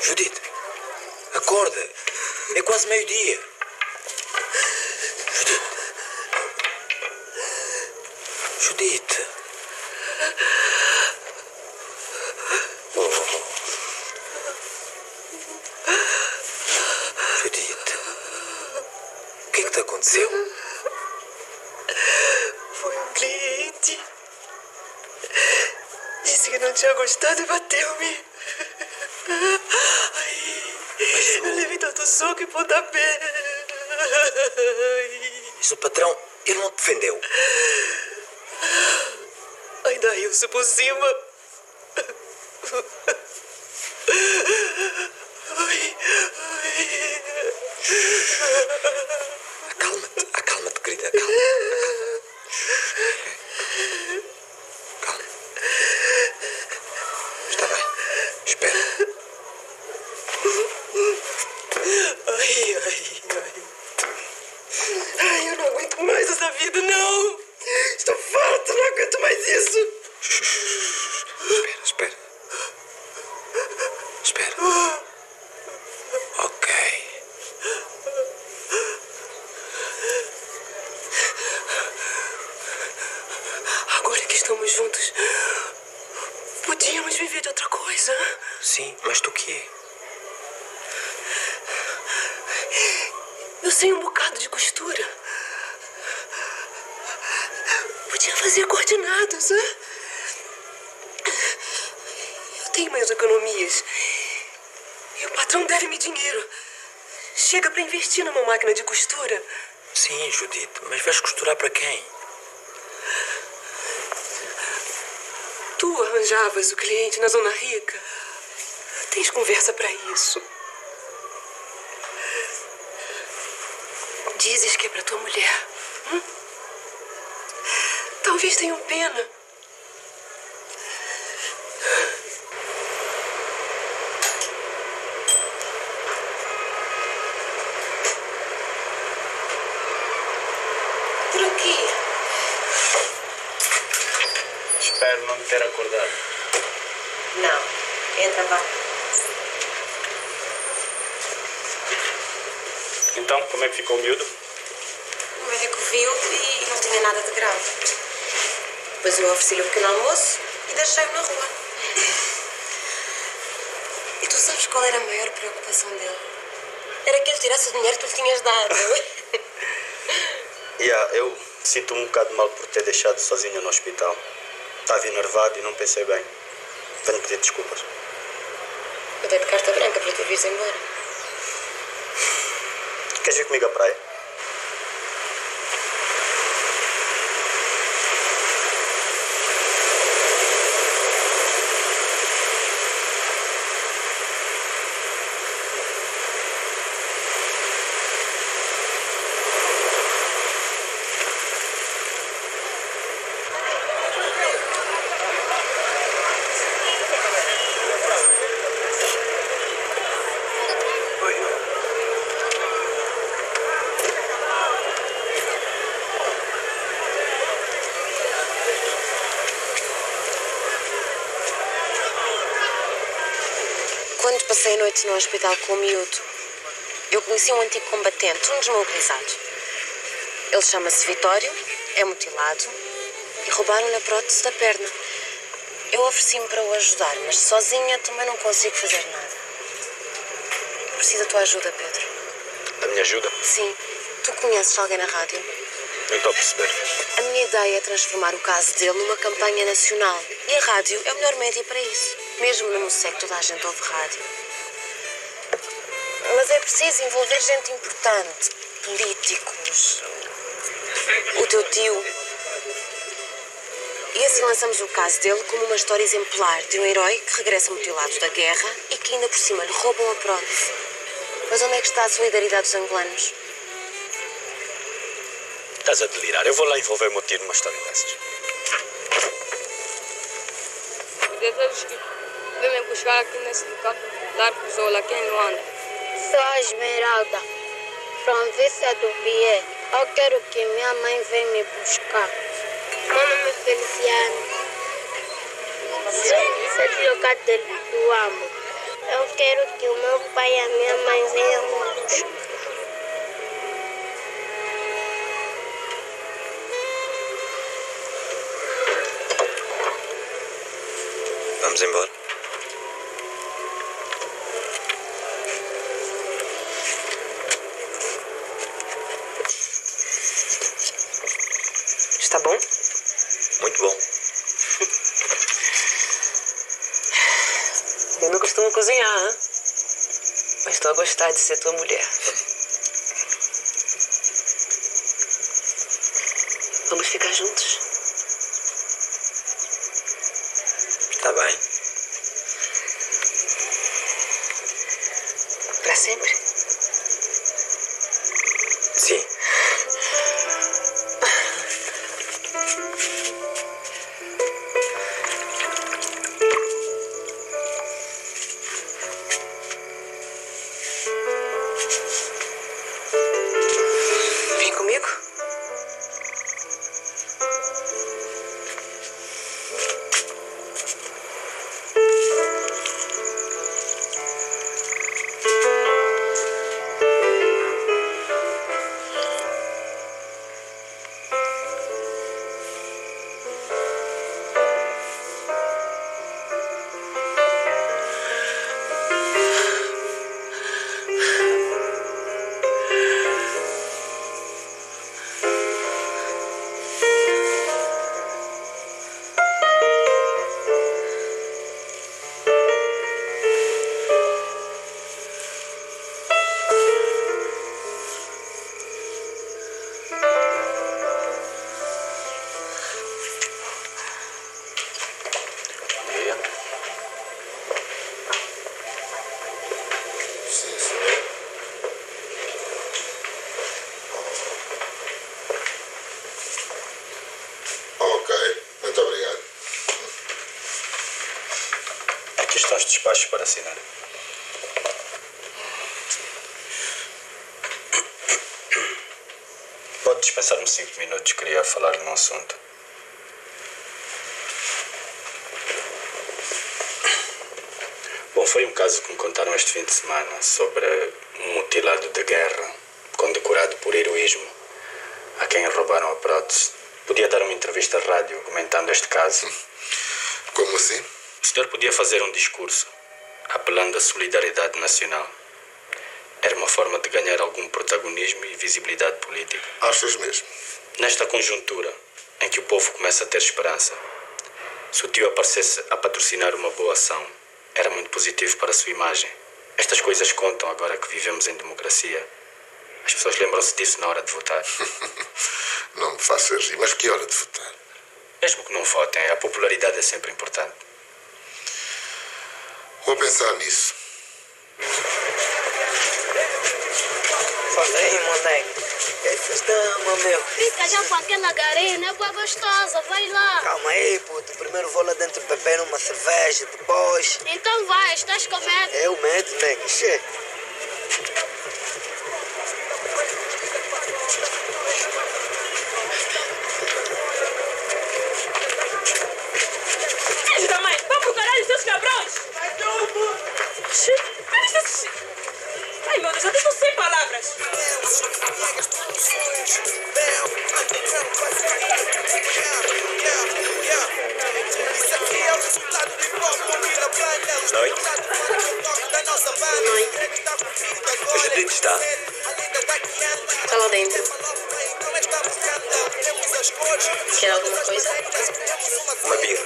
Judite, acorda. É quase meio-dia. Judite. Judite. Oh. Judite. O que é que te aconteceu? Foi um cliente. Disse que não tinha gostado e bateu-me. Eu levei tanto soco e pontapé. Mas o patrão, ele não te defendeu. Ainda riu-se por cima. Ai, ai. Acalma-te, acalma-te, querida, acalma. Calma. Está bem. Espera. Ai, ai, ai. Ai, eu não aguento mais essa vida, não. Estou farta, não aguento mais isso. Espera, espera. Espera. Ok. Agora que estamos juntos, podíamos viver de outra coisa. Sim, mas do quê? Eu sei um bocado de costura. Podia fazer coordenados, hein? Eu tenho mais economias. E o patrão deve-me dinheiro. Chega para investir numa máquina de costura. Sim, Judite, mas vais costurar para quem? Tu arranjavas o cliente na Zona Rica. Tens conversa para isso. Dizes que é para tua mulher. Hum? Talvez tenham pena. Por aqui. Espero não me ter acordado. Não. Entra, vá. Então, como é que ficou o miúdo? O médico viu e não tinha nada de grave. Depois eu ofereci-lhe o pequeno almoço e deixei-o na rua. E tu sabes qual era a maior preocupação dele? Era que ele tirasse o dinheiro que tu lhe tinhas dado. Yeah, eu sinto um bocado mal por ter deixado sozinha no hospital. Estava enervado e não pensei bem. Tenho que pedir desculpas. Eu dei-te carta branca para tu vires embora. Queres vir comigo à praia? Quando passei a noite no hospital com o miúdo, eu conheci um antigo combatente, um desmobilizado. Ele chama-se Vitório, é mutilado e roubaram-lhe a prótese da perna. Eu ofereci-me para o ajudar, mas sozinha também não consigo fazer nada. Preciso da tua ajuda, Pedro. Da minha ajuda? Sim. Tu conheces alguém na rádio? Não estou a perceber. A minha ideia é transformar o caso dele numa campanha nacional. E a rádio é o melhor médio para isso. Mesmo no Museu, toda a gente ouve rádio. Mas é preciso envolver gente importante. Políticos. O teu tio. E assim lançamos o caso dele como uma história exemplar de um herói que regressa mutilado da guerra e que ainda por cima lhe roubam a prótese. Mas onde é que está a solidariedade dos angolanos? Estás a delirar. Eu vou lá envolver o meu tio numa história dessas. Desejos que vêm me buscar aqui nesse local, Largo Zola, aqui em Luanda. Sou a Esmeralda, província do Bié. Eu quero que minha mãe venha me buscar. Meu nome é Feliciano. Sergio Cadelo, eu amo. Eu quero que o meu pai e a minha mãe venham me buscar. Vamos embora. Está bom? Muito bom. Eu não costumo cozinhar, hein? Mas estou a gostar de ser tua mulher. Vamos ficar juntos? Está bem. Para sempre? Sim. Vem comigo? Sim, senhor. Ok, muito obrigado. Aqui estão os despachos para assinar. Pode dispensar-me cinco minutos, queria falar num assunto. Bom, foi um caso que me contaram este fim de semana sobre um mutilado de guerra condecorado por heroísmo a quem roubaram a prótese. Podia dar uma entrevista à rádio comentando este caso. Como assim? O senhor podia fazer um discurso apelando à solidariedade nacional. Era uma forma de ganhar algum protagonismo e visibilidade política. Achas mesmo? Nesta conjuntura em que o povo começa a ter esperança, se o tio aparecesse a patrocinar uma boa ação, era muito positivo para a sua imagem. Estas coisas contam agora que vivemos em democracia. As pessoas lembram-se disso na hora de votar. Não me faças rir, mas que hora de votar? Mesmo que não votem, a popularidade é sempre importante. Vou pensar nisso. Fala aí, moleque. Essa estama, meu. Fica já com aquela garena, é boa gostosa, vai lá. Calma aí, puto. Primeiro vou lá dentro beber uma cerveja, depois... Então vai, estás com medo? Eu medo, né? Che. Filhos da mãe, vão pro caralho, seus cabrões! Oxi, mas isso... Ai, meu Deus, eu estou sem palavras. Noite. Noite. A Judite está? Está lá dentro. Quer alguma coisa? Uma birra.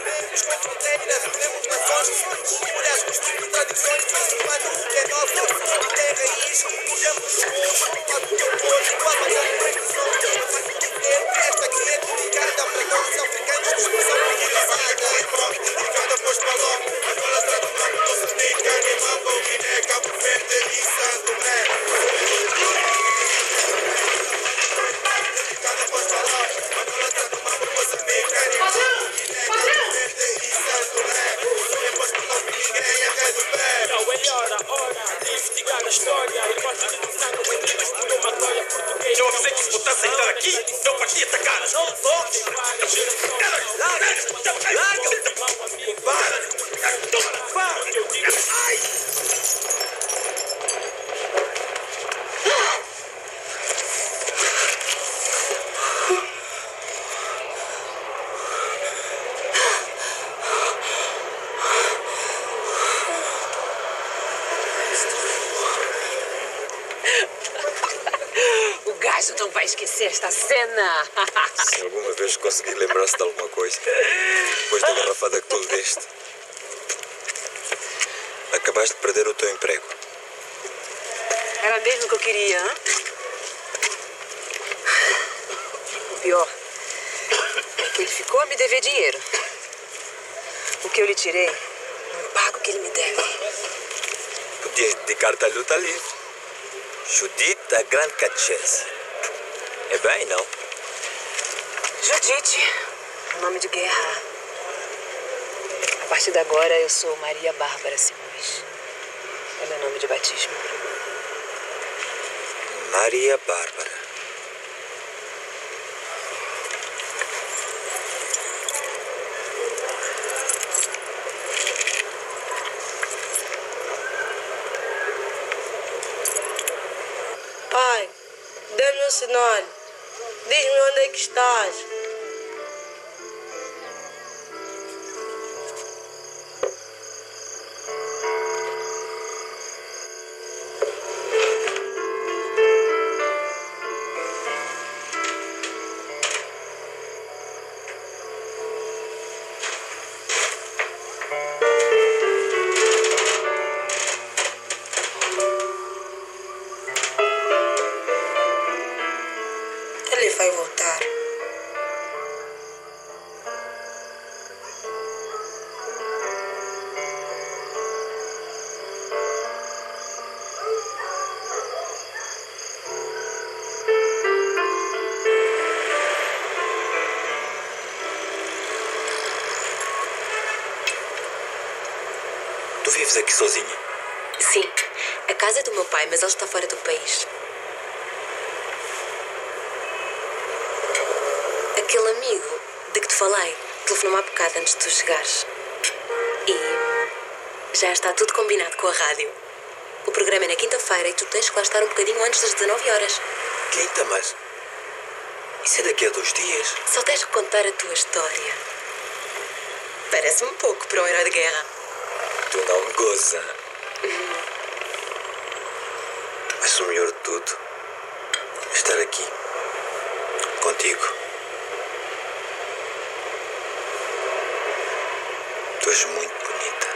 Eu avisei que se botasse a entrar aqui, eu partia esta cara. Não toque! Larga! Larga! Para! Para! Ai! tu não vai esquecer esta cena. Se alguma vez conseguir lembrar-se de alguma coisa, depois da garrafada que tu lhe deste. Acabaste de perder o teu emprego. Era mesmo o que eu queria, hein? O pior é que ele ficou a me dever dinheiro. O que eu lhe tirei, não pago o que ele me deve. Podias dedicar-te à luta livre. Judite, a grande catequese. É bem, não? Judite, nome de guerra. A partir de agora, eu sou Maria Bárbara Simões. É meu nome de batismo. Maria Bárbara. Pai, dê-me um sinal. Diz-me onde é que estás. Ele vai voltar. Tu vives aqui sozinha? Sim, a casa é do meu pai, mas ele está fora do país. Aquele amigo de que te falei telefonou-me há bocado antes de tu chegares. E já está tudo combinado com a rádio. O programa é na quinta-feira e tu tens que lá estar um bocadinho antes das dezanove horas. Quinta, mas... Isso é daqui a dois dias. Só tens que contar a tua história. Parece-me pouco para um herói de guerra. Tu não me goza. Mas o melhor de tudo é estar aqui, contigo. Tu és muito bonita.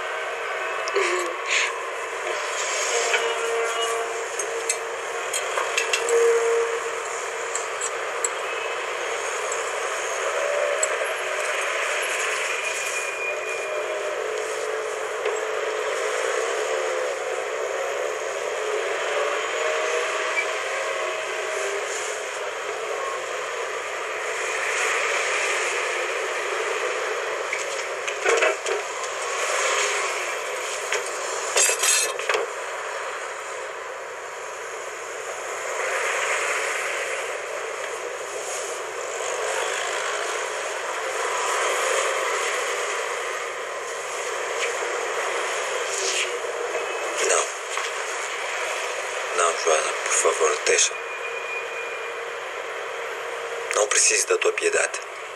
Joana, por favor, deixa. Não preciso da tua piedade.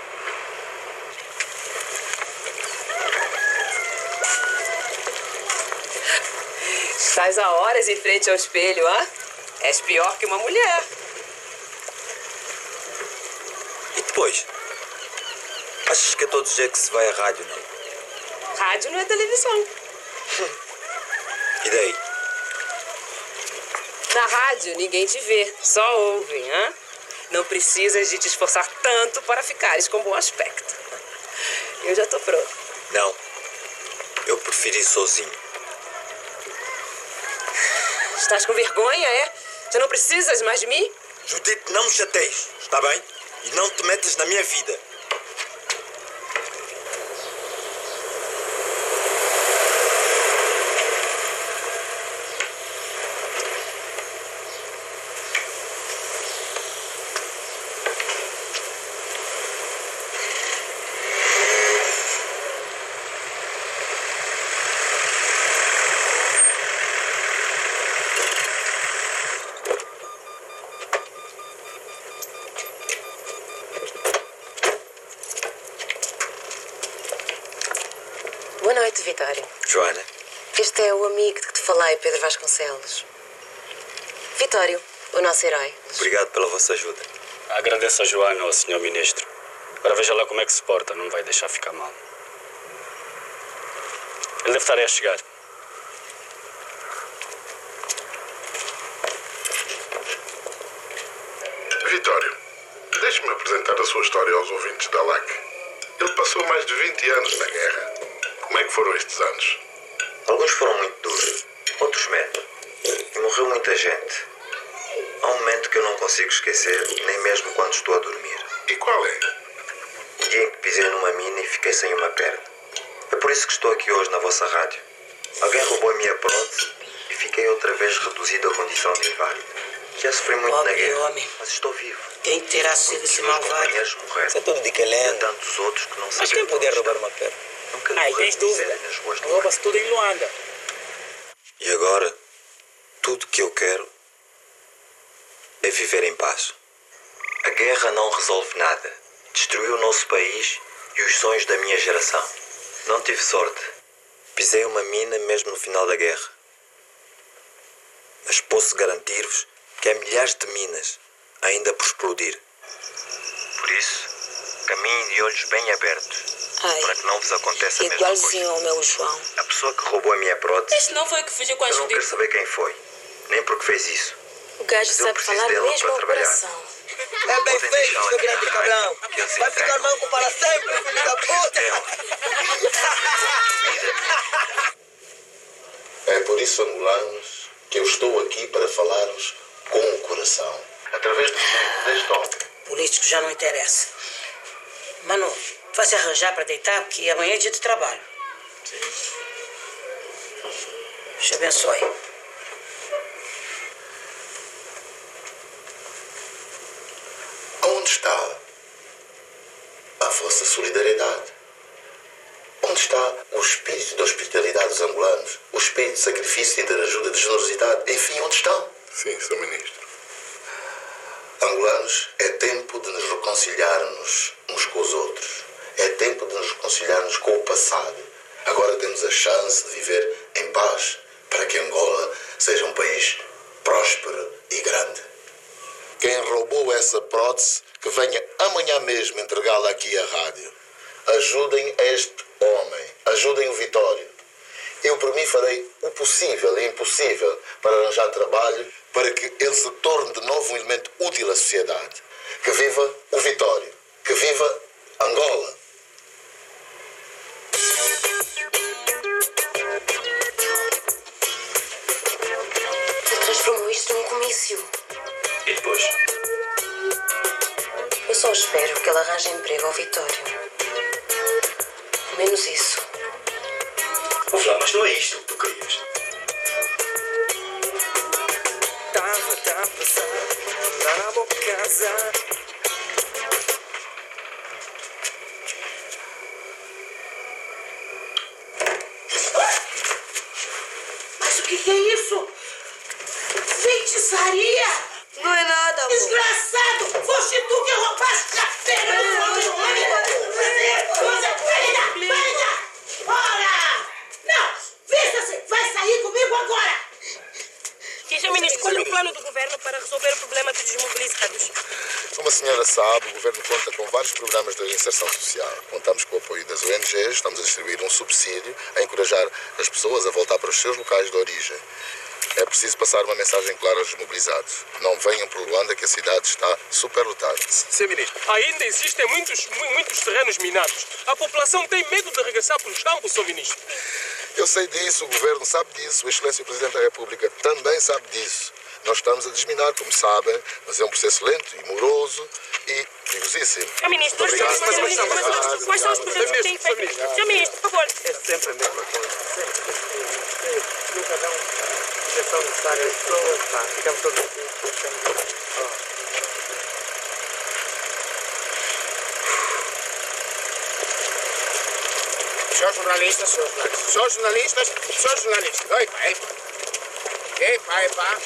Estás há horas em frente ao espelho, hã? És pior que uma mulher. E depois? Achas que é todo dia que se vai à rádio, não? Rádio não é televisão. E daí? Na rádio, ninguém te vê, só ouve, hã? Não precisas de te esforçar tanto para ficares com bom aspecto. Eu já tô pronto. Não. Eu prefiro ir sozinho. Estás com vergonha, é? Já não precisas mais de mim? Judite, não me chateies, está bem? E não te metas na minha vida. Boa noite, Vitório. Joana? Este é o amigo de que te falei, Pedro Vasconcelos. Vitório, o nosso herói. Obrigado pela vossa ajuda. Agradeço a Joana ao senhor Ministro. Agora veja lá como é que se porta, não vai deixar ficar mal. Ele deve estar aí a chegar. Vitório, deixe-me apresentar a sua história aos ouvintes da L A C. Ele passou mais de vinte anos na guerra. Como é que foram estes anos? Alguns foram muito duros, outros menos. E morreu muita gente. Há um momento que eu não consigo esquecer, nem mesmo quando estou a dormir. E qual é? O dia em que pisei numa mina e fiquei sem uma perna. É por isso que estou aqui hoje na vossa rádio. Alguém roubou a minha prótese e fiquei outra vez reduzido à condição de inválido. Já sofri muito Pobre na guerra, homem. mas estou vivo. Quem terá sido esse malvado? Isso é tudo de Quelém. Tantos outros que não sabem. Mas quem podia roubar uma perna? Ai, tens dúvida. Rouba-se tudo em Luanda. E agora, tudo que eu quero é viver em paz. A guerra não resolve nada. Destruiu o nosso país e os sonhos da minha geração. Não tive sorte. Pisei uma mina mesmo no final da guerra. Mas posso garantir-vos que há milhares de minas ainda por explodir. Por isso, caminhem de olhos bem abertos. Ai, para que não vos aconteça a mesma igualzinho ao meu João. A pessoa que roubou a minha prótese... Este não foi o que fugiu com a Eu não Judite. quero saber quem foi. Nem porque fez isso. O gajo Mas eu sabe preciso falar dela mesmo para ao trabalhar. coração. É bem feito, seu grande cabrão. Vai ficar manco para sempre, filho da puta. É por isso, angolanos, que eu estou aqui para falar-vos com o coração. Através deste homem. Político já não interessa. Mano, vai se arranjar para deitar, porque amanhã é dia de trabalho. Deus te abençoe. Onde está a vossa solidariedade? Onde está o espírito da hospitalidade dos angolanos? O espírito de sacrifício, de ajuda, de generosidade? Enfim, onde estão? Sim, senhor Ministro. Angolanos, é tempo de nos reconciliarmos uns com os outros. É tempo de nos reconciliarmos com o passado. Agora temos a chance de viver em paz para que Angola seja um país próspero e grande. Quem roubou essa prótese, que venha amanhã mesmo entregá-la aqui à rádio. Ajudem este homem, ajudem o Vitório. Eu, por mim, farei o possível e impossível para arranjar trabalho para que ele se torne de novo um elemento útil à sociedade. Que viva o Vitório, que viva Angola. Ele transformou isto num comício. E depois? Eu só espero que ele arranje emprego ao Vitório. Menos isso. Ô Flá, mas não é isto que tu querias. Tava, tá passando, lá na boca casa. Mas o que, que é isso? Feitiçaria! Não é nada, amor. Desgraçado! Foste tu que roubaste a feira do homem! Ora! Não! Vista-se! Vai sair comigo agora! senhor Ministro, qual é o plano do governo para resolver o problema dos desmobilizados? Como a senhora sabe, o Governo conta com vários programas de inserção social. Contamos com o apoio das O N Gs, estamos a distribuir um subsídio a encorajar as pessoas a voltar para os seus locais de origem. É preciso passar uma mensagem clara aos desmobilizados. Não venham para Luanda, que a cidade está superlotada. senhor Ministro, ainda existem muitos, muitos terrenos minados. A população tem medo de regressar para os campos, senhor Ministro. Eu sei disso, o Governo sabe disso, a Excelência do Presidente da República também sabe disso. Nós estamos a desminar, como sabem, mas é um processo lento e moroso e perigosíssimo. senhor Ministro, nós temos que fazer mas quais são os projetos que têm feito? senhor Ministro, por favor. É sempre a mesma coisa. Sempre, sempre. Nunca dão a gestão necessária às pessoas, pá. Ficamos todos aqui. Senhores jornalistas, senhores jornalistas, senhores jornalistas, senhores jornalistas. Oi, pá, ei, pá. Ei, pá, ei, pá.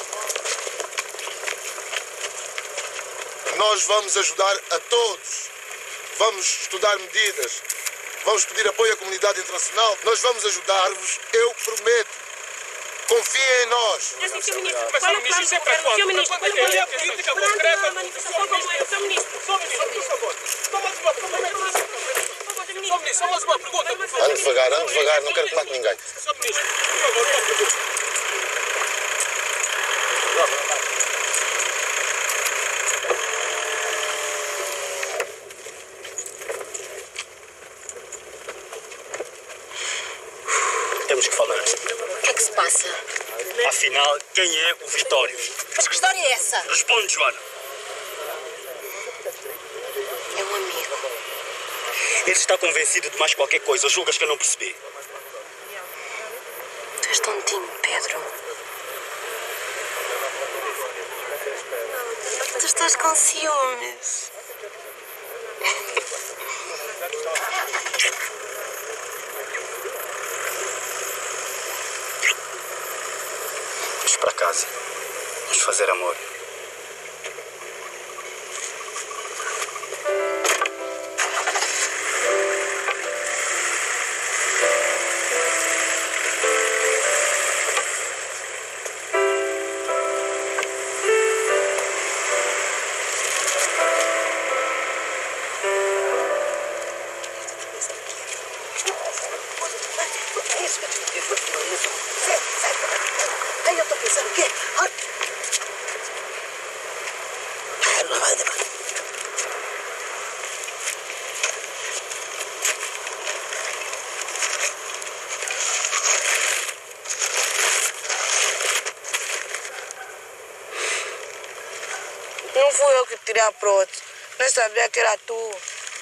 Nós vamos ajudar a todos. Vamos estudar medidas. Vamos pedir apoio à comunidade internacional. Nós vamos ajudar-vos, eu prometo. Confia em nós. Mas, senhor ministro, isso é para quando? Senhor ministro, quando é que é a política concreta? Senhor ministro, senhor ministro, por favor. Só mais uma pergunta. Senhor ministro, só mais uma pergunta, por favor. Ande devagar, ande devagar, não quero tomar com ninguém. Senhor ministro, por favor, uma pergunta. Temos que falar. O que é que se passa? Afinal, quem é o Vitório? Mas que história é essa? Responde, Joana. É um amigo. Ele está convencido de mais qualquer coisa. Ou julgas que eu não percebi? Tu és tontinho, Pedro. Tu estás com ciúmes. Vamos para casa. Vamos fazer amor. Aí eu tô pensando o quê? Ah, não vai demorar. Não fui eu que tirei a prótese. Nem sabia que era tu.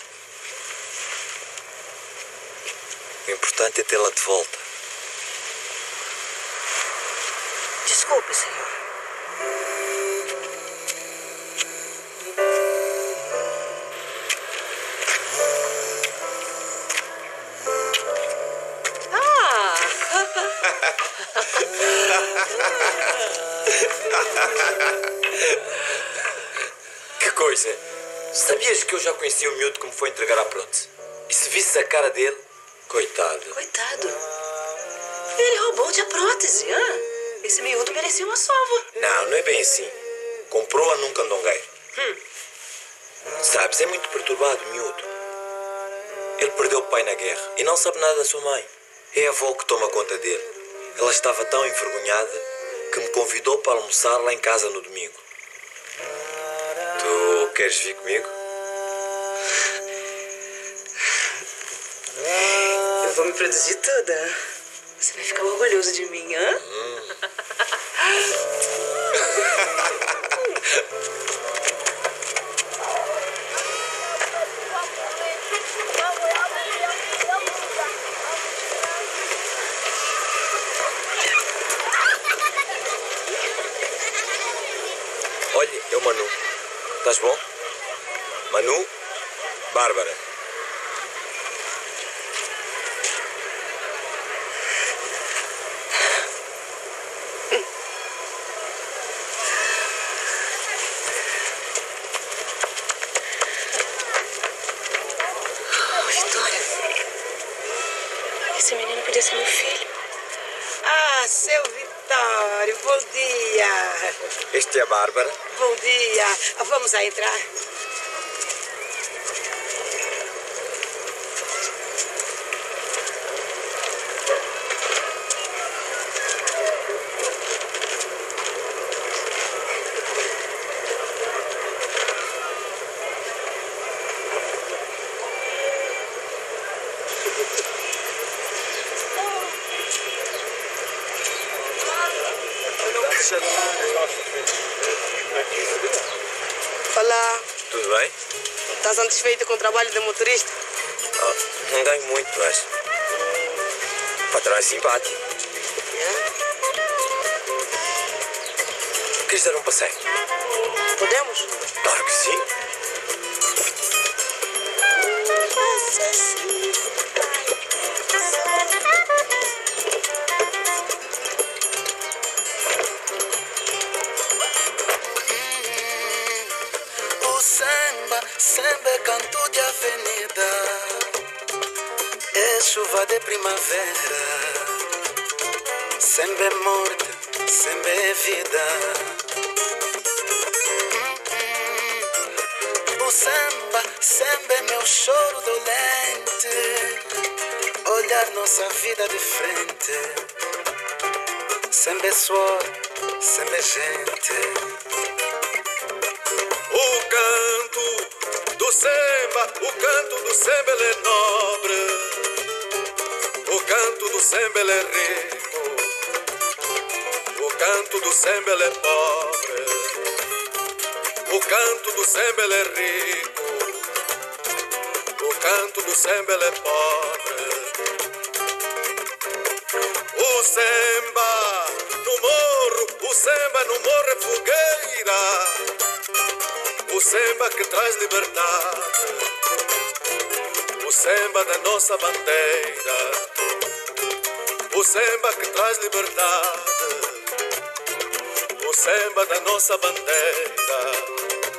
O importante é tê-la de volta. Desculpe, senhor. Que coisa! Sabias que eu já conhecia o miúdo que me foi entregar a prótese? E se visse a cara dele, coitado. Coitado. Ele roubou-te a prótese, hã? Esse miúdo merecia uma sova. Não, não é bem assim. Comprou-a num candongueiro. Hum. Sabes, é muito perturbado o miúdo. Ele perdeu o pai na guerra e não sabe nada da sua mãe. É a avó que toma conta dele. Ela estava tão envergonhada que me convidou para almoçar lá em casa no domingo. Tu queres vir comigo? Eu vou me produzir toda. Você vai ficar orgulhoso de mim, hã? Hum. Olha, é o Manu. Estás bom? Manu, Bárbara. Oh, Vitória. Esse menino podia ser meu filho. Ah, seu Vitório, bom dia. Este é a Bárbara. Bom dia. Vamos a entrar. Olá. Tudo bem? Está satisfeito com o trabalho de motorista? Oh, não ganho muito, mas... O patrão é simpático. Queres dar um passeio? Podemos? Claro que sim. O samba, samba é canto de avenida, é chuva de primavera. sempre é morte, sempre é vida. O samba sempre é meu choro dolente, olhar nossa vida de frente. Sempre é suor, sempre é gente. O canto do samba, o canto do samba ele é nobre. O canto do samba ele é rico. O canto do samba ele é pobre. O canto do samba ele é rico. O canto do samba ele é pobre. O samba no morro, o samba no morro é fogueira. O samba que traz liberdade. O samba da nossa bandeira. O samba que traz liberdade. O samba da nossa bandeira.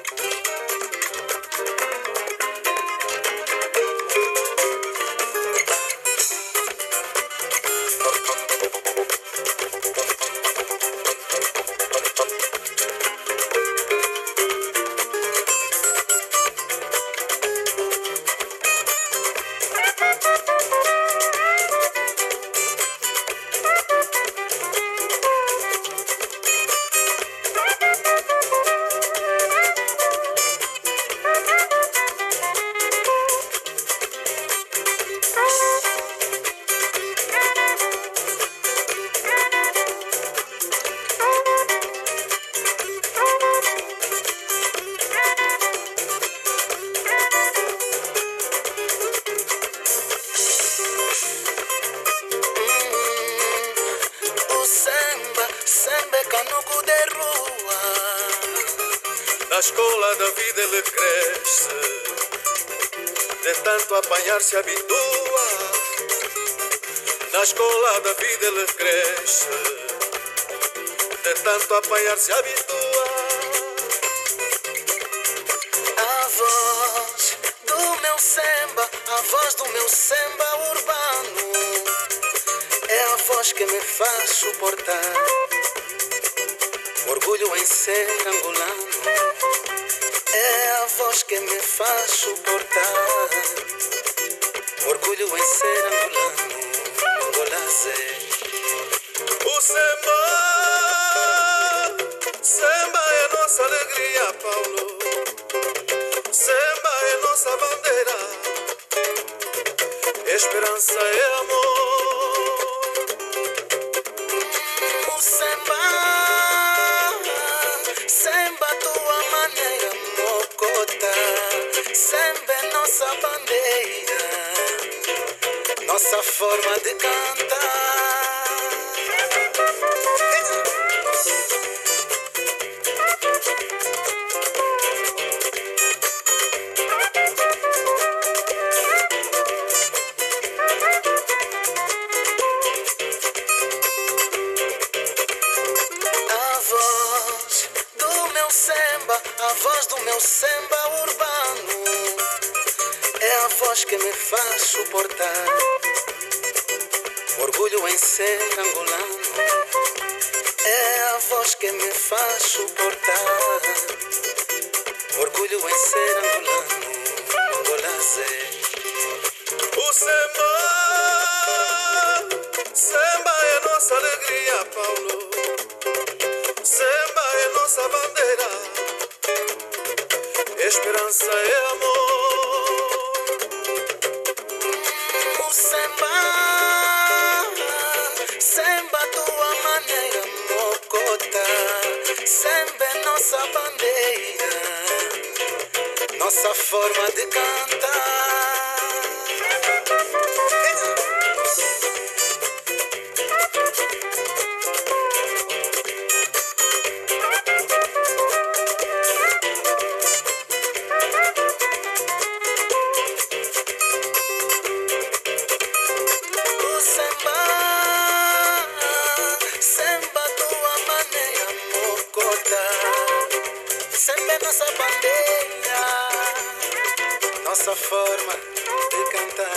Na escola da vida ele cresce, de tanto apanhar se habitua. Na escola da vida ele cresce, de tanto apanhar se habitua. A voz do meu samba, a voz do meu samba urbano, é a voz que me faz suportar orgulho em ser angolano. É a voz que me faz suportar orgulho em ser angolano, angolazé. O samba, samba é nossa alegria, Paulo. Samba é nossa bandeira. Esperança é amor. O samba, samba tua maneira mocota, samba é nossa bandeira, nossa forma de cantar. A voz do meu samba urbano é a voz que me faz suportar orgulho em ser angolano. É a voz que me faz suportar orgulho em ser angolano, angolazé. O samba, samba é nossa alegria, Paulo. Samba é nossa bandeira. Esperança é amor. O samba, samba tua maneira mocota, samba é nossa bandeira, nossa forma de cantar. Nossa bandeira, nossa forma de cantar.